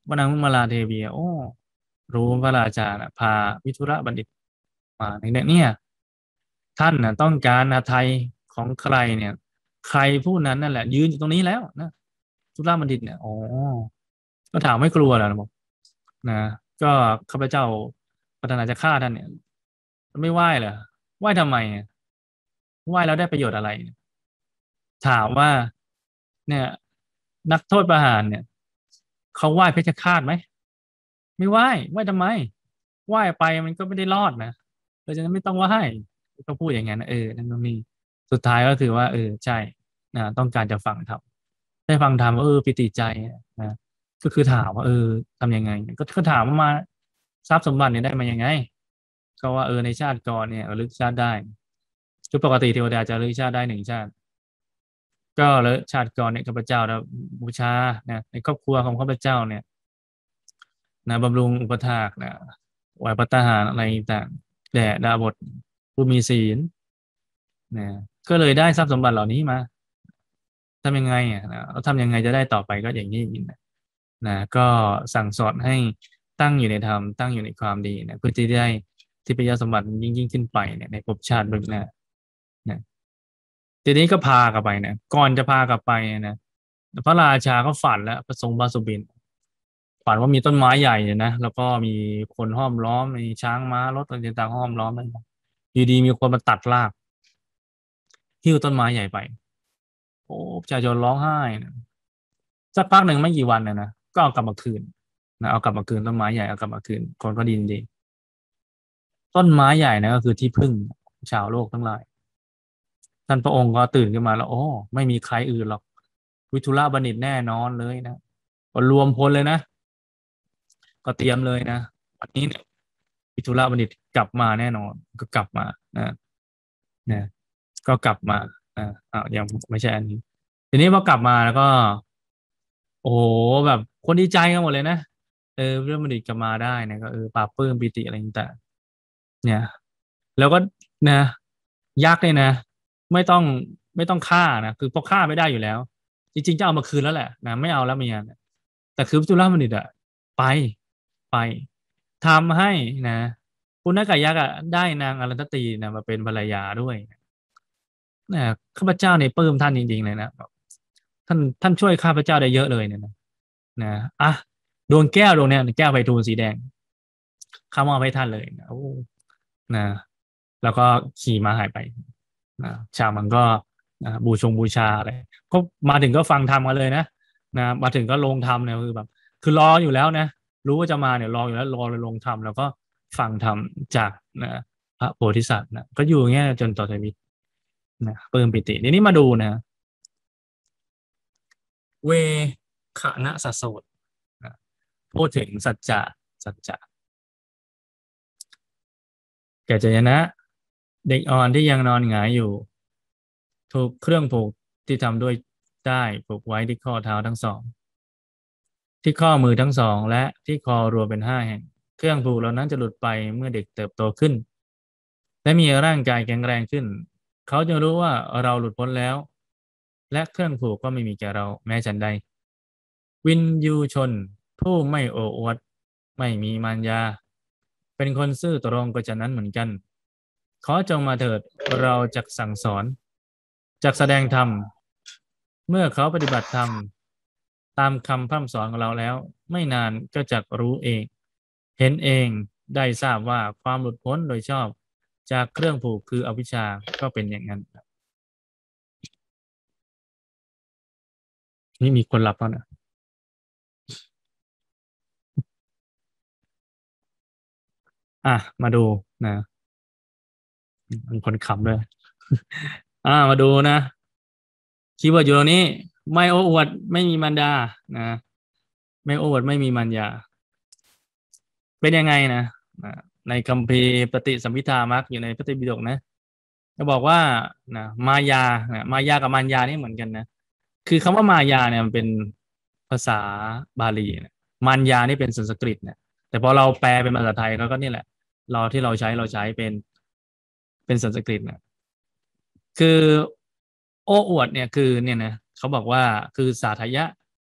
A: วนางมุมาลาเทวีโอ้รู้พระราชานะพาวิทุระบัณฑิตมาเนี่ยเนี่ยท่านนะต้องการอาทัยของใครเนี่ยใครผู้นั้นนั่นแหละยืนอยู่ตรงนี้แล้วนะวิทุระบัณฑิตเนี่ยอ๋อก็ถามไม่กลัวเหรอบอกนะก็ข้าพเจ้าปรารถนาจะฆ่าท่านเนี่ยไม่ไหว้เหรอไหว้ทำไมอะไหว้แล้วได้ประโยชน์อะไร ถามว่าเนี่ยนักโทษประหารเนี่ยเขาไหว้เพชฌฆาตไหมไม่ไหว้ไหว้ทำไมไหว้ไปมันก็ไม่ได้รอดนะเพราะฉะนั้นไม่ต้องไหว้ก็พูดอย่างนั้นนะเออนั่นตรงนี้สุดท้ายก็คือว่าเออใช่นะต้องการจะฟังธรรมได้ฟังธรรมเออปิติใจนะก็คือถามว่าเออทำยังไงก็ก็ถามว่ามาทรัพย์สมบัติเนี่ยได้มายังไงก็ว่าเออในชาติก่อนเนี่ยระลึกชาติได้คือปกติเทวดาจะระลึกชาติได้หนึ่งชาติ ก็แล้วชาติก่อนเนี่ยข้าพเจ้านะบูชานะในครอบครัวของข้าพเจ้าเนี่ยนะบำรุงอุปถากนะไหวภัตตาหารอะไรต่างแด่ดาบทผู้มีศีลนะก็เลยได้ทรัพย์สมบัติเหล่านี้มาทำยังไงอ่ะนะแล้วทำยังไงจะได้ต่อไปก็อย่างนี้นะนะก็สั่งสอนให้ตั้งอยู่ในธรรมตั้งอยู่ในความดีนะเพื่อที่จะได้ทิพยสมบัติยิ่งยิ่งขึ้นไปเนี่ยในภพชาติเบื้องหน้านะทีนี้ก็พากลับไปนะก่อนจะพากลับไปนะพระราชาก็ฝันแล้วพระทรงบาสุบิน ฝันว่ามีต้นไม้ใหญ่เนี่ยนะแล้วก็มีคนห้อมล้อมมีช้างม้ารถอะไรต่างๆห้อมล้อมนั่นอยู่ดีมีคนมาตัดรากหิ้วต้นไม้ใหญ่ไปโอ้ประชาชนร้องไห้นะสักพักหนึ่งไม่กี่วันนะนะก็เอากลับมาคืนนะเอากลับมาคืนต้นไม้ใหญ่เอากลับมาคืนคนก็ดีดีต้นไม้ใหญ่นะก็คือที่พึ่งชาวโลกทั้งหลายท่านพระองค์ก็ตื่นขึ้นมาแล้วโอ้ไม่มีใครอื่นหรอกวิทุระบัณฑิตแน่นอนเลยนะก็รวมพลเลยนะก็เตรียมเลยนะวันนี้เนี่ย วิทุระบัณฑิตกลับมาแน่นอนก็กลับมานะนะก็กลับมาอ่าอ้าวยังไม่ใช่อันนี้ทีนี้พอกลับมาแล้วก็โอ้โหแบบคนดีใจกันหมดเลยนะเออเรื่องบัณฑิตกลับมาได้นะก็เออปลาบปลื้มปิติอะไรต่างๆเนี่ยแล้วก็นะยักษ์เนี่ยนะไม่ต้องไม่ต้องฆ่านะคือพอฆ่าไม่ได้อยู่แล้วจริงๆจะเอามาคืนแล้วแหละนะไม่เอาแล้วเมียนะแต่คือวิทุระบัณฑิตอะไปไปทำให้นะ คุณนักกายักษ์อ่ะได้นางอรันตตีนะมาเป็นภรรยาด้วยนะข้าพเจ้าเนี่ยปลื้มท่านจริงๆเลยนะแบบท่านท่านช่วยข้าพเจ้าได้เยอะเลยเนี่ยนะนะอ่ะดวงแก้วดวงเนี้ยแก้วไพฑูรย์สีแดงข้ามอบให้ท่านเลยนะโอ้นะแล้วก็ขี่ม้าหายไปนะชาวมันก็นะบูชงบูชาอะไรก็มาถึงก็ฟังธรรมกันเลยนะนะมาถึงก็ลงธรรมเนี่ยคือแบบคือรออยู่แล้วนะรู้ว่าจะมาเนี่ยรออยู่แล้วรอเลยลงธรรมแล้วก็ฟังธรรมจากนะพระโพธิสัตว์นะก็อยู่อย่างเงี้ยจนต่อชีวิตนะปลื้มปิติทีนี้มาดูนะเวขณะสัสสดนะพูดถึงสัจจะสัจจะแก่ใจนะเด็กอ่อนที่ยังนอนหงายอยู่ถูกเครื่องผูกที่ทำด้วยได้ายผูกไว้ที่ข้อเท้าทั้งสองที่ข้อมือทั้งสองและที่คอรวมเป็นห้าแห่งเครื่องผูกเหล่านั้นจะหลุดไปเมื่อเด็กเติบโตขึ้นและมีร่างกายแข็งแรงขึ้นเขาจะรู้ว่าเราหลุดพ้นแล้วและเครื่องผูกก็ไม่มีแก่เราแม้ฉันใดวินยูชนผู้ไม่โอ้อวดไม่มีมารยาเป็นคนซื่อตรงก็จะนั้นเหมือนกันขอจงมาเถิดเราจะสั่งสอนจะแสดงธรรมเมื่อเขาปฏิบัติธรรมตามคำพร่ำสอนของเราแล้วไม่นานก็จะรู้เองเห็นเองได้ทราบว่าความหลุดพ้นโดยชอบจากเครื่องผูกคืออวิชชาก็เป็นอย่างนั้นนี่มีคนรับแล้วนะอ่ะมาดูนะมีคนขำด้วยอ่ามาดูนะคีย์เวิร์ดอยู่ตรงนี้ไม่โอ้อวดไม่มีมารดานะไม่โอ้อวดไม่มีมารยาเป็นยังไงนะนะในคัมภีร์ปฏิสัมภิธามักอยู่ในพระไตรปิฎกนะจะบอกว่านะมายานะมายากับมารยานี่เหมือนกันนะคือคำว่ามายาเนี่ยมันเป็นภาษาบาลีนะมารยานี่เป็นสันสกฤตเนี่ยแต่พอเราแปลเป็นภาษาไทยเขาก็นี่แหละเราที่เราใช้เราใช้เป็นเป็นสันสกฤตนะ คือโอ้อวดเนี่ยคือเนี่ยนะเขาบอกว่าคือสาธยะ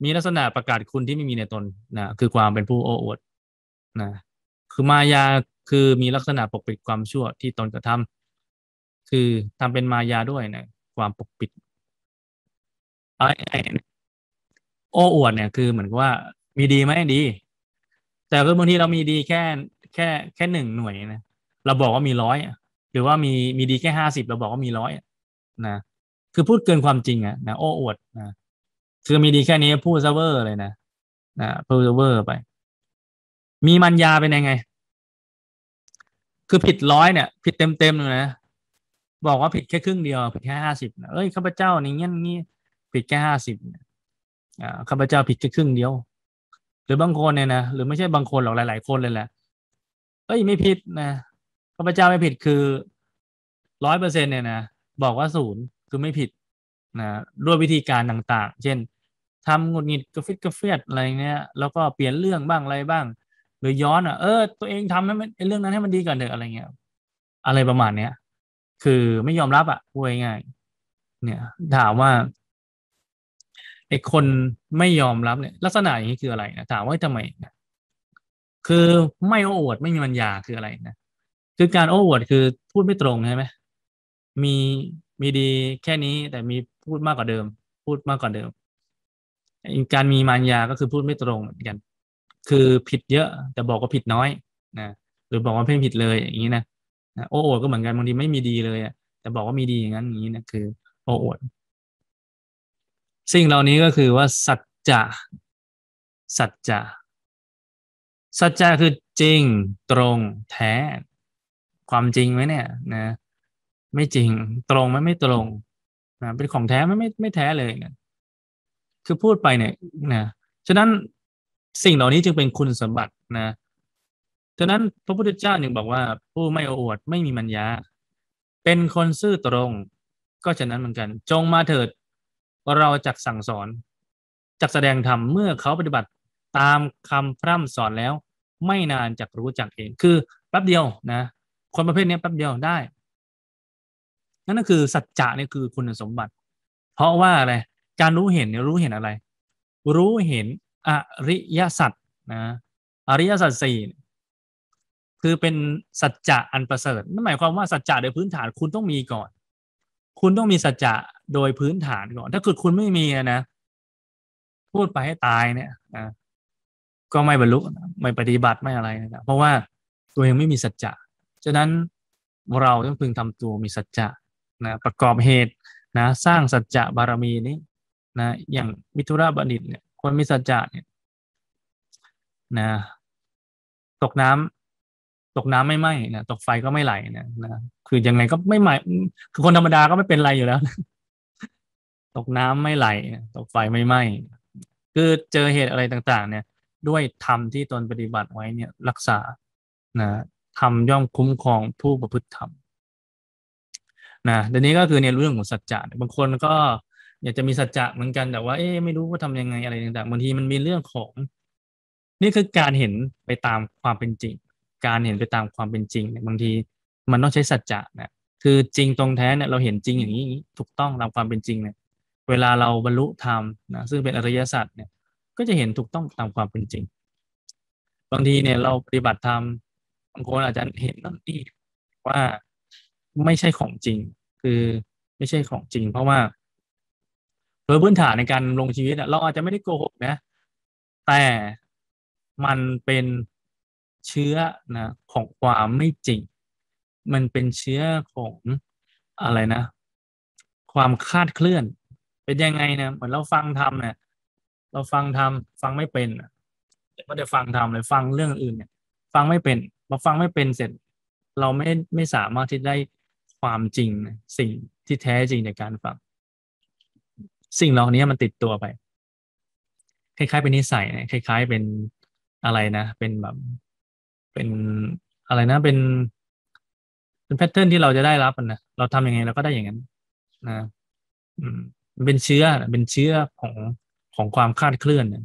A: มีลักษณะประกาศคุณที่ไม่มีในตนนะคือความเป็นผู้โอ้อวดนะคือมายาคือมีลักษณะปกปิดความชั่วที่ตนกระทำคือทำเป็นมายาด้วยนะความปกปิดไอ้ไอ้โอ้อวดเนี่ยคือเหมือนกับว่ามีดีไหมดีแต่คือบางทีเรามีดีแค่แค่แค่หนึ่งหน่วยนะเราบอกว่ามีร้อยอะหรือว่ามีมีดีแค่ห้าสิบเราบอกว่ามีร้อยอะนะคือพูดเกินความจริงอะนะโอ้อวดนะคือมีดีแค่นี้พูดซะเวอร์เลยนะนะพูดซะเวอร์ไปมีมัญญาเป็นยังไง คือผิดร้อยเนี่ยผิดเต็มเต็มเลยนะบอกว่าผิดแค่ครึ่งเดียวผิดแค่ห้าสิบนะเอ้ยข้าพเจ้านี่เงี้ยนี่ผิดแค่ห้าสิบอ่าข้าพเจ้าผิดแค่ครึ่งเดียวหรือบางคนเนี่ยนะหรือไม่ใช่บางคนหรอกหลายๆคนเลยแหละเอ้ยไม่ผิดนะข้าพเจ้าไม่ผิดคือร้อยเปอร์เซ็นต์เนี่ยนะบอกว่าศูนย์คือไม่ผิดนะด้วยวิธีการต่างๆเช่นทำหงุดหงิดกระฟิดกระเฟียดอะไรเงี้ยแล้วก็เปลี่ยนเรื่องบ้างอะไรบ้างหรือย้อนอ่ะเออตัวเองทำให้มันไอ้เรื่องนั้นให้มันดีก่อนเถอะอะไรเงี้ย อะไรประมาณเนี้ยคือไม่ยอมรับอ่ะพูดง่ายๆเนี่ยถามว่าไอ้คนไม่ยอมรับเนี่ยลักษณะอย่างนี้คืออะไรนะถามว่าทำไมนะคือไม่โอ้อวดไม่มีปัญญาคืออะไรนะคือการโอ้อวดคือพูดไม่ตรงใช่ไหมมีมีดีแค่นี้แต่มีพูดมากกว่าเดิมพูดมากกว่าเดิมการมีมารยาก็คือพูดไม่ตรงเหมือนกันคือผิดเยอะแต่บอกว่าผิดน้อยนะหรือบอกว่าไม่ผิดเลยอย่างนี้นะนะโอ้อวดก็เหมือนกันบางทีไม่มีดีเลยอะแต่บอกว่ามีดีอย่างนั้นอย่างนี้นะคือโอ้อวด สิ่งเหล่านี้ก็คือว่าสัจจะสัจจะสัจจะคือจริงตรงแท้ความจริงไหมเนี่ยนะไม่จริงตรงไหมไม่ตรงนะเป็นของแท้ไหมไม่ไม่แท้เลยนะคือพูดไปเนี่ยนะฉะนั้นสิ่งเหล่านี้จึงเป็นคุณสมบัตินะฉะนั้นพระพุทธเจ้าจึงบอกว่าผู้ไม่โอ้อวดไม่มีมัญญาเป็นคนซื่อตรงก็ฉะนั้นเหมือนกันจงมาเถิดเราจักสั่งสอนจักแสดงธรรมเมื่อเขาปฏิบัติตามคำพร่ำสอนแล้วไม่นานจักรู้จักเองคือแป๊บเดียวนะคนประเภทนี้แป๊บเดียวได้นั่นก็คือสัจจะนี่คือคุณสมบัติเพราะว่าอะไรการรู้เห็นเนี่ยรู้เห็นอะไรรู้เห็นอริยสัจนะอริยสัจสี่ คือเป็นสัจจะอันประเสริฐนั่นหมายความว่าสัจจะโดยพื้นฐานคุณต้องมีก่อนคุณต้องมีสัจจะโดยพื้นฐานก่อนถ้าเกิดคุณไม่มีนะพูดไปให้ตายเนี่ยนะก็ไม่บรรลุไม่ปฏิบัติไม่อะไรนะเพราะว่าตัวเองไม่มีสัจจะฉะนั้นเราต้องพึงทำตัวมีสัจจะนะประกอบเหตุนะสร้างสัจจะบารมีนี้นะอย่างมิธุราบัณฑิตเนี่ยคนมีสัจจะเนี่ยนะตกน้ำตกน้ำไม่ไหม้นะตกไฟก็ไม่ไหลนะนะคือยังไงก็ไม่ไหม้คือคนธรรมดาก็ไม่เป็นไรอยู่แล้วตกน้ำไม่ไหลตกไฟไม่ไหม้คือเจอเหตุอะไรต่างๆเนี่ยด้วยธรรมที่ตนปฏิบัติไว้เนี่ยรักษานะธรรมย่อมคุ้มครองผู้ประพฤติธรรมนะเดี๋ยวนี้ก็คือในเรื่องของสัจจะบางคนก็อยากจะมีสัจจะเหมือนกันแต่ว่าเอ๊ะไม่รู้ว่าทำยังไงอะไรต่างๆบางทีมันมีเรื่องของนี่คือการเห็นไปตามความเป็นจริงการเห็นไปตามความเป็นจริงเนี่ยบางทีมันต้องใช้สัจจะนะคือจริงตรงแท้เนี่ยเราเห็นจริงอย่างนี้ถูกต้องตามความเป็นจริงเนี่ยเวลาเราบรรลุธรรมนะซึ่งเป็นอริยสัจเนี่ยก็จะเห็นถูกต้องตามความเป็นจริงบางทีเนี่ยเราปฏิบัติธรรมบางคนอาจจะเห็นนั่นนี่ว่าไม่ใช่ของจริงคือไม่ใช่ของจริงเพราะว่า โดยพื้นฐานในการลงชีวิตอะเราอาจจะไม่ได้โกหกนะแต่มันเป็นเชื้อนะของความไม่จริงมันเป็นเชื้อของอะไรนะความคลาดเคลื่อนเป็นยังไงนะเหมือนเราฟังธรรมเนี่ยเราฟังธรรมฟังไม่เป็นอะไม่ได้ฟังธรรมเลยฟังเรื่องอื่นเนี่ยฟังไม่เป็นพอฟังไม่เป็นเสร็จเราไม่ไม่สามารถที่ได้ความจริงนะสิ่งที่แท้จริงในการฟัง สิ่งเหล่านี้มันติดตัวไปคล้ายๆเป็นนิสัยนะคล้ายๆเป็นอะไรนะเป็นแบบเป็นอะไรนะเป็นเป็นแพทเทิร์นที่เราจะได้รับมันนะเราทำยังไงเราก็ได้อย่างนั้นนะอืมมันเป็นเชื้อเป็นเชื้อของของความคลาดเคลื่อนนะ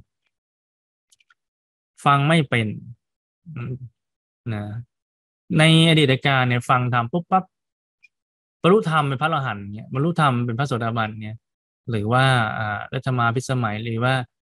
A: ฟังไม่เป็นอืมนะในอดีตการเนี่ยฟังทำปุ๊บปั๊บบรรลุธรรมเป็นพระอรหันต์เนี่ยบรรลุธรรมเป็นพระโสดาบันเนี่ยหรือว่าอ่ารัชมาพิสมัยหรือว่า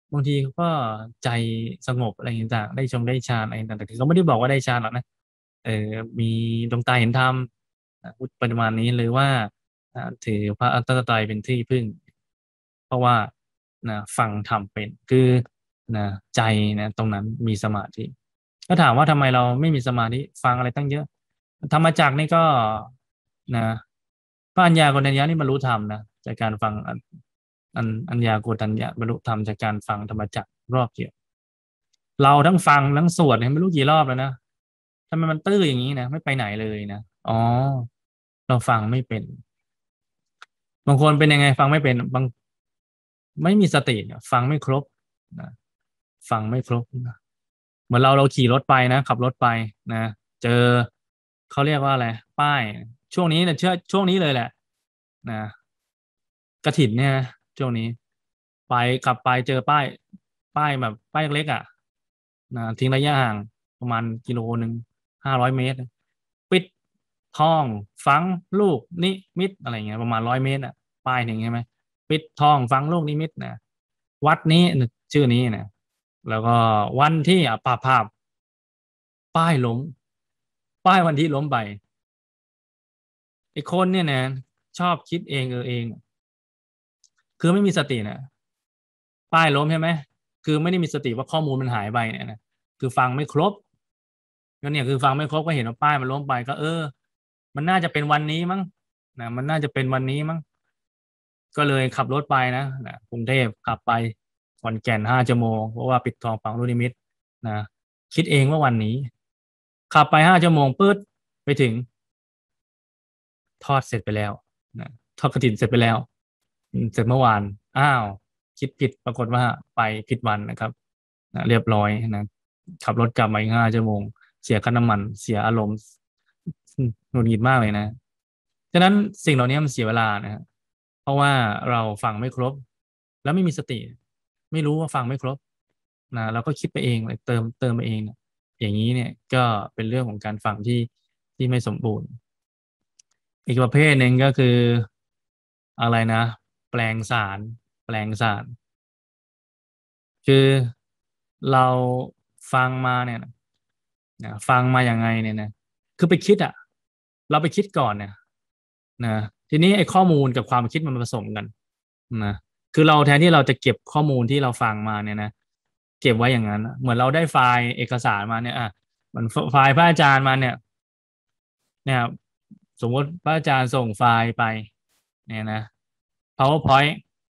A: บางทีเขาก็ใจสงบอะไรต่างๆได้ชมได้ฌานอะไรต่างๆแต่เขาไม่ได้บอกว่าได้ฌานหรอกนะเออมีดวงตาเห็นธรรมอ่ะพูดประมาณนี้หรือว่าอ่าถือพระอัตตรัยเป็นที่พึ่ง เพราะว่านะฟังธรรมเป็นคือนะใจนะตรงนั้นมีสมาธิก็ถามว่าทำไมเราไม่มีสมาธิฟังอะไรตั้งเยอะธรรมจักรนี่ก็นะพระอัญญาโกณทัญญานี่บรรลุธรรมนะจากการฟังอันอันอัญญาโกณทัญญาบรรลุธรรมจากการฟังธรรมจักรรอบเดียวเราทั้งฟังทั้งสวดเนี่ยไม่รู้กี่รอบแล้วนะทำไมมันตื้ออย่างนี้นะไม่ไปไหนเลยนะอ๋อเราฟังไม่เป็นบางคนเป็นยังไงฟังไม่เป็นบาง ไม่มีสติเนี่ยฟังไม่ครบนะฟังไม่ครบนะเหมือนเราเราขี่รถไปนะขับรถไปนะเจอเขาเรียกว่าอะไรป้ายช่วงนี้เนี่ยเชื่อช่วงนี้เลยแหละนะกฐินเนี่ยนะช่วงนี้ไปขับไปเจอป้ายป้ายแบบป้ายเล็กๆอ่ะนะทิ้งระยะห่างประมาณกิโลหนึ่งห้าร้อยเมตรปิดทองฝังลูกนิมิตอะไรเงี้ยประมาณร้อยเมตรอ่ะป้ายหนึ่งใช่ไหม ปิดทองฝังลูกนิมิตนะวัดนี้ชื่อนี้นะแล้วก็วันที่อ่ะภาพภาพป้ายล้มป้ายวันที่ล้มไปไอ้คนเนี่ยนะชอบคิดเองเออเองคือไม่มีสตินะป้ายล้มใช่ไหมคือไม่ได้มีสติว่าข้อมูลมันหายไปเนี่ยนะคือฟังไม่ครบก็เนี่ยคือฟังไม่ครบก็เห็นว่าป้ายมันล้มไปก็เออมันน่าจะเป็นวันนี้มั้งนะมันน่าจะเป็นวันนี้มั้ง ก็เลยขับรถไปนะนะกรุงเทพขับไปขอนแก่นห้าชั่วโมงเพราะว่าปิดทองฝังลูกนิมิตนะคิดเองว่าวันนี้ขับไปห้าชั่วโมงปื๊ดไปถึงทอดเสร็จไปแล้วนะทอดกฐินเสร็จไปแล้วอืมเสร็จเมื่อวานอ้าวคิดผิดปรากฏว่าไปผิดวันนะครับนะเรียบร้อยนะขับรถกลับมาอีกห้าชั่วโมงเสียค่าน้ำมันเสียอารมณ์หงุดหงิดมากเลยนะฉะนั้นสิ่งเหล่านี้มันเสียเวลานะฮะ เพราะว่าเราฟังไม่ครบแล้วไม่มีสติไม่รู้ว่าฟังไม่ครบนะเราก็คิดไปเองเลยเติมเติมไปเองเนี่ยอย่างนี้เนี่ยก็เป็นเรื่องของการฟังที่ที่ไม่สมบูรณ์อีกประเภทหนึ่งก็คืออะไรนะแปลงสารแปลงสารคือเราฟังมาเนี่ยนะฟังมาอย่างไงเนี่ยนะคือไปคิดอ่ะเราไปคิดก่อนเนี่ยนะทีนี้ไอ้ข้อมูลกับความคิดมันผสมกัน นะคือเราแทนที่เราจะเก็บข้อมูลที่เราฟังมาเนี่ยนะเก็บไว้อย่างนั้นเหมือนเราได้ไฟล์เอกสารมาเนี่ยอ่ะเหมือนไฟล์พระอาจารย์มาเนี่ยเนี่ยสมมติพระอาจารย์ส่งไฟล์ไปเนี่ยนะ PowerPoint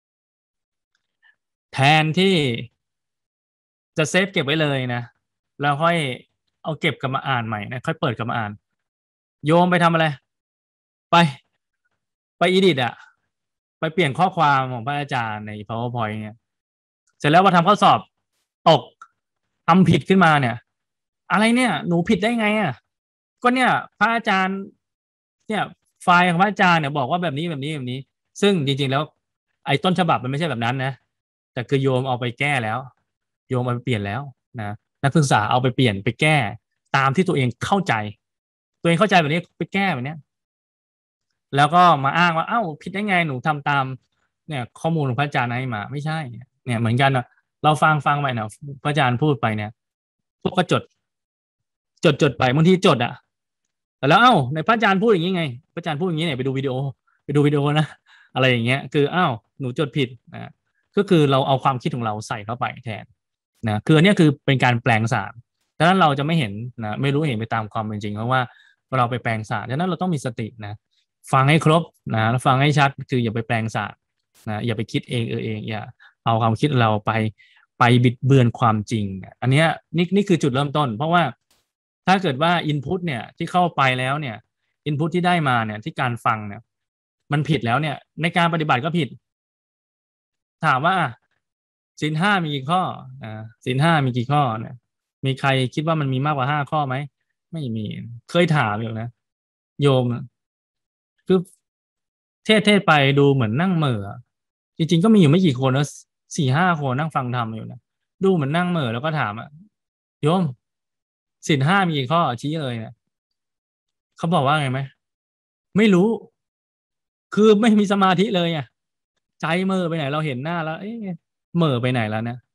A: แทนที่จะเซฟเก็บไว้เลยนะแล้วค่อยเอาเก็บกลับมาอ่านใหม่นะค่อยเปิดกลับมาอ่านโยมไปทำอะไรไปไปอีดิทอะไปเปลี่ยนข้อความของพระอาจารย์ใน PowerPoint เนี่ย เสร็จแล้วมาทำข้อสอบตกทำผิดขึ้นมาเนี่ยอะไรเนี่ยหนูผิดได้ไงอ่ะก็เนี่ยพระอาจารย์เนี่ยไฟล์ของพระอาจารย์เนี่ยบอกว่าแบบนี้แบบนี้แบบนี้ซึ่งจริงๆแล้วไอ้ต้นฉบับมันไม่ใช่แบบนั้นนะแต่คือโยมเอาไปแก้แล้วโยมเอาไปเปลี่ยนแล้วนะนักศึกษาเอาไปเปลี่ยนไปแก้ตามที่ตัวเองเข้าใจตัวเองเข้าใจแบบนี้ไปแก้แบบเนี้ยแล้วก็มาอ้างว่าเอ้าผิดได้ไงหนูทำตามเนี่ยข้อมูลของพระอาจารย์ให้มาไม่ใช่เนี่ยเหมือนกันนะ เราฟังฟังไปเนาะพระอาจารย์พูดไปเนี่ยพวกก็จดจดจดไปบางทีจดอะแต่แล้วเอ้าในพระอาจารย์พูดอย่างนี้ไงพระอาจารย์พูดอย่างนี้เนี่ยไปดูวิดีโอไปดูวิดีโอนะอะไรอย่างเงี้ยคืออ้าวหนูจดผิดนะก็คือเราเอาความคิดของเราใส่เข้าไปแทนนะคืออันนี้คือเป็นการแปลงสารดังนั้นเราจะไม่เห็นนะไม่รู้เห็นไปตามความเป็นจริงเพราะว่าเราไปแปลงสารดังนั้นเราต้องมีสตินะฟังให้ครบนะแล้วฟังให้ชัดคืออย่าไปแปลงสารนะอย่าไปคิดเองเออเองอย่าเอาความคิดเราไป ไปบิดเบือนความจริงอันนี้นี่นี่คือจุดเริ่มต้นเพราะว่าถ้าเกิดว่าอินพุตเนี่ยที่เข้าไปแล้วเนี่ยอินพุตที่ได้มาเนี่ยที่การฟังเนี่ยมันผิดแล้วเนี่ยในการปฏิบัติก็ผิดถามว่าศีลห้ามีกี่ข้ออ่าศีลห้ามีกี่ข้อเนี่ยมีใครคิดว่ามันมีมากกว่าห้าข้อไหมไม่มีเคยถามอยู่นะโยมคือเทศเทศไปดูเหมือนนั่งเหม่อจริงๆก็มีอยู่ไม่กี่คนนะสี่ห้าคนนั่งฟังธรรมอยู่นะ ดูเหมือนนั่งเหม่อแล้วก็ถามอ่ะโยมศีลห้ามีกี่ข้อชี้เลยเนี่ยเขาบอกว่าไงไหมไม่รู้คือไม่มีสมาธิเลยอ่ะใจเหม่อไปไหนเราเห็นหน้าแล้วเอ๊ะเหม่อไปไหนแล้วนะ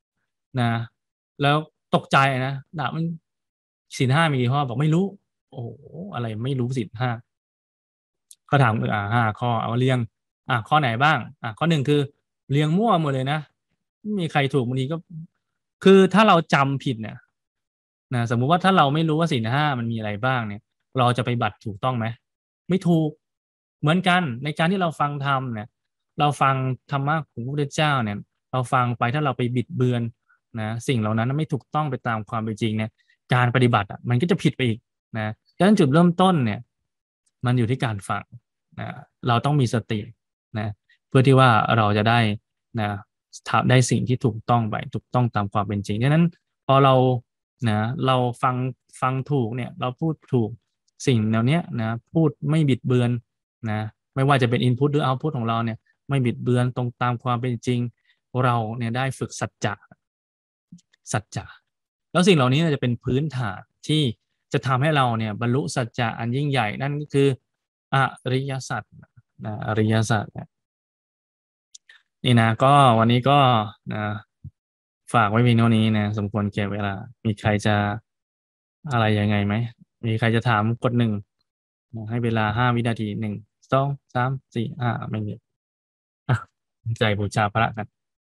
A: นะแล้วตกใจนะถามมันศีลห้ามีกี่ข้อบอกไม่รู้โอ้โหอะไรไม่รู้ศีลห้าก็ถามอ่าห้าข้อเอาเรียงอ่าข้อไหนบ้างอ่าข้อหนึ่งคือเรียงมั่วหมดเลยนะไม่มีใครถูกบางทีก็คือถ้าเราจำผิดเนี่ยนะสมมุติว่าถ้าเราไม่รู้ว่าศีลห้ามันมีอะไรบ้างเนี่ยเราจะไปบัตรถูกต้องไหมไม่ถูกเหมือนกันในการที่เราฟังธรรมเนี่ยเราฟังธรรมะของพระพุทธเจ้าเนี่ยเราฟังไปถ้าเราไปบิดเบือนนะสิ่งเหล่านั้นไม่ถูกต้องไปตามความเป็นจริงเนี่ยการปฏิบัติอ่ะมันก็จะผิดไปอีกนะดังนั้นจุดเริ่มต้นเนี่ยมันอยู่ที่การฟังนะเราต้องมีสตินะเพื่อที่ว่าเราจะได้นะทำได้สิ่งที่ถูกต้องไปถูกต้องตามความเป็นจริงดังนั้นพอเรานะเราฟังฟังถูกเนี่ยเราพูดถูกสิ่งเหล่านี้นะพูดไม่บิดเบือนนะไม่ว่าจะเป็น input หรือ output ของเราเนี่ยไม่บิดเบือนตรงตามความเป็นจริงเราเนี่ยได้ฝึกสัจจะสัจจะแล้วสิ่งเหล่านี้จะเป็นพื้นฐานที่จะทำให้เราเนี่ยบรรลุสัจจะอันยิ่งใหญ่นั่นก็คืออริยสัจนะอริยสัจนี่นะก็วันนี้ก็นะฝากไว้เพียงเท่านี้นะสมควรแก่เวลามีใครจะอะไรยังไงไหมมีใครจะถามกดหนึ่งนะให้เวลาห้าวินาทีหนึ่งสองสามสี่ห้าไม่มีอ่ะใจบูชาพระกัน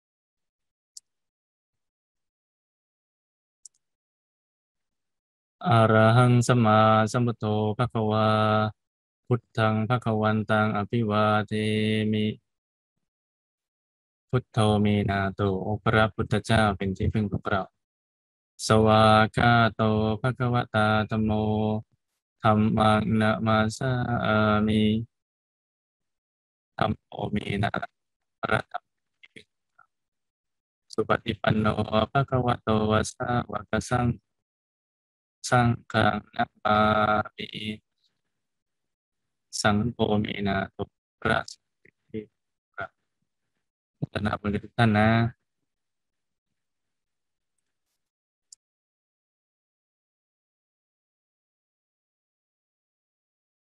A: อะระหังสัมมาสัมพุทโธภะคะวาพุทธังภะคะวันตังอภิวาเทมิ พุทโธมีนาโตพระพุทธเจ้าเป็นที่พึ่งของเราสวากขาโตภะคะวตาธัมโมธัมมังนะมาสามิธัมโมมีนาพระธรรมสุปฏิปันโนภะคะวะโตสาวกสังสังฆังนะมามิสังโฆมีนาโตพระสัทธิพระพัฒนาบุญทุกท่านนะ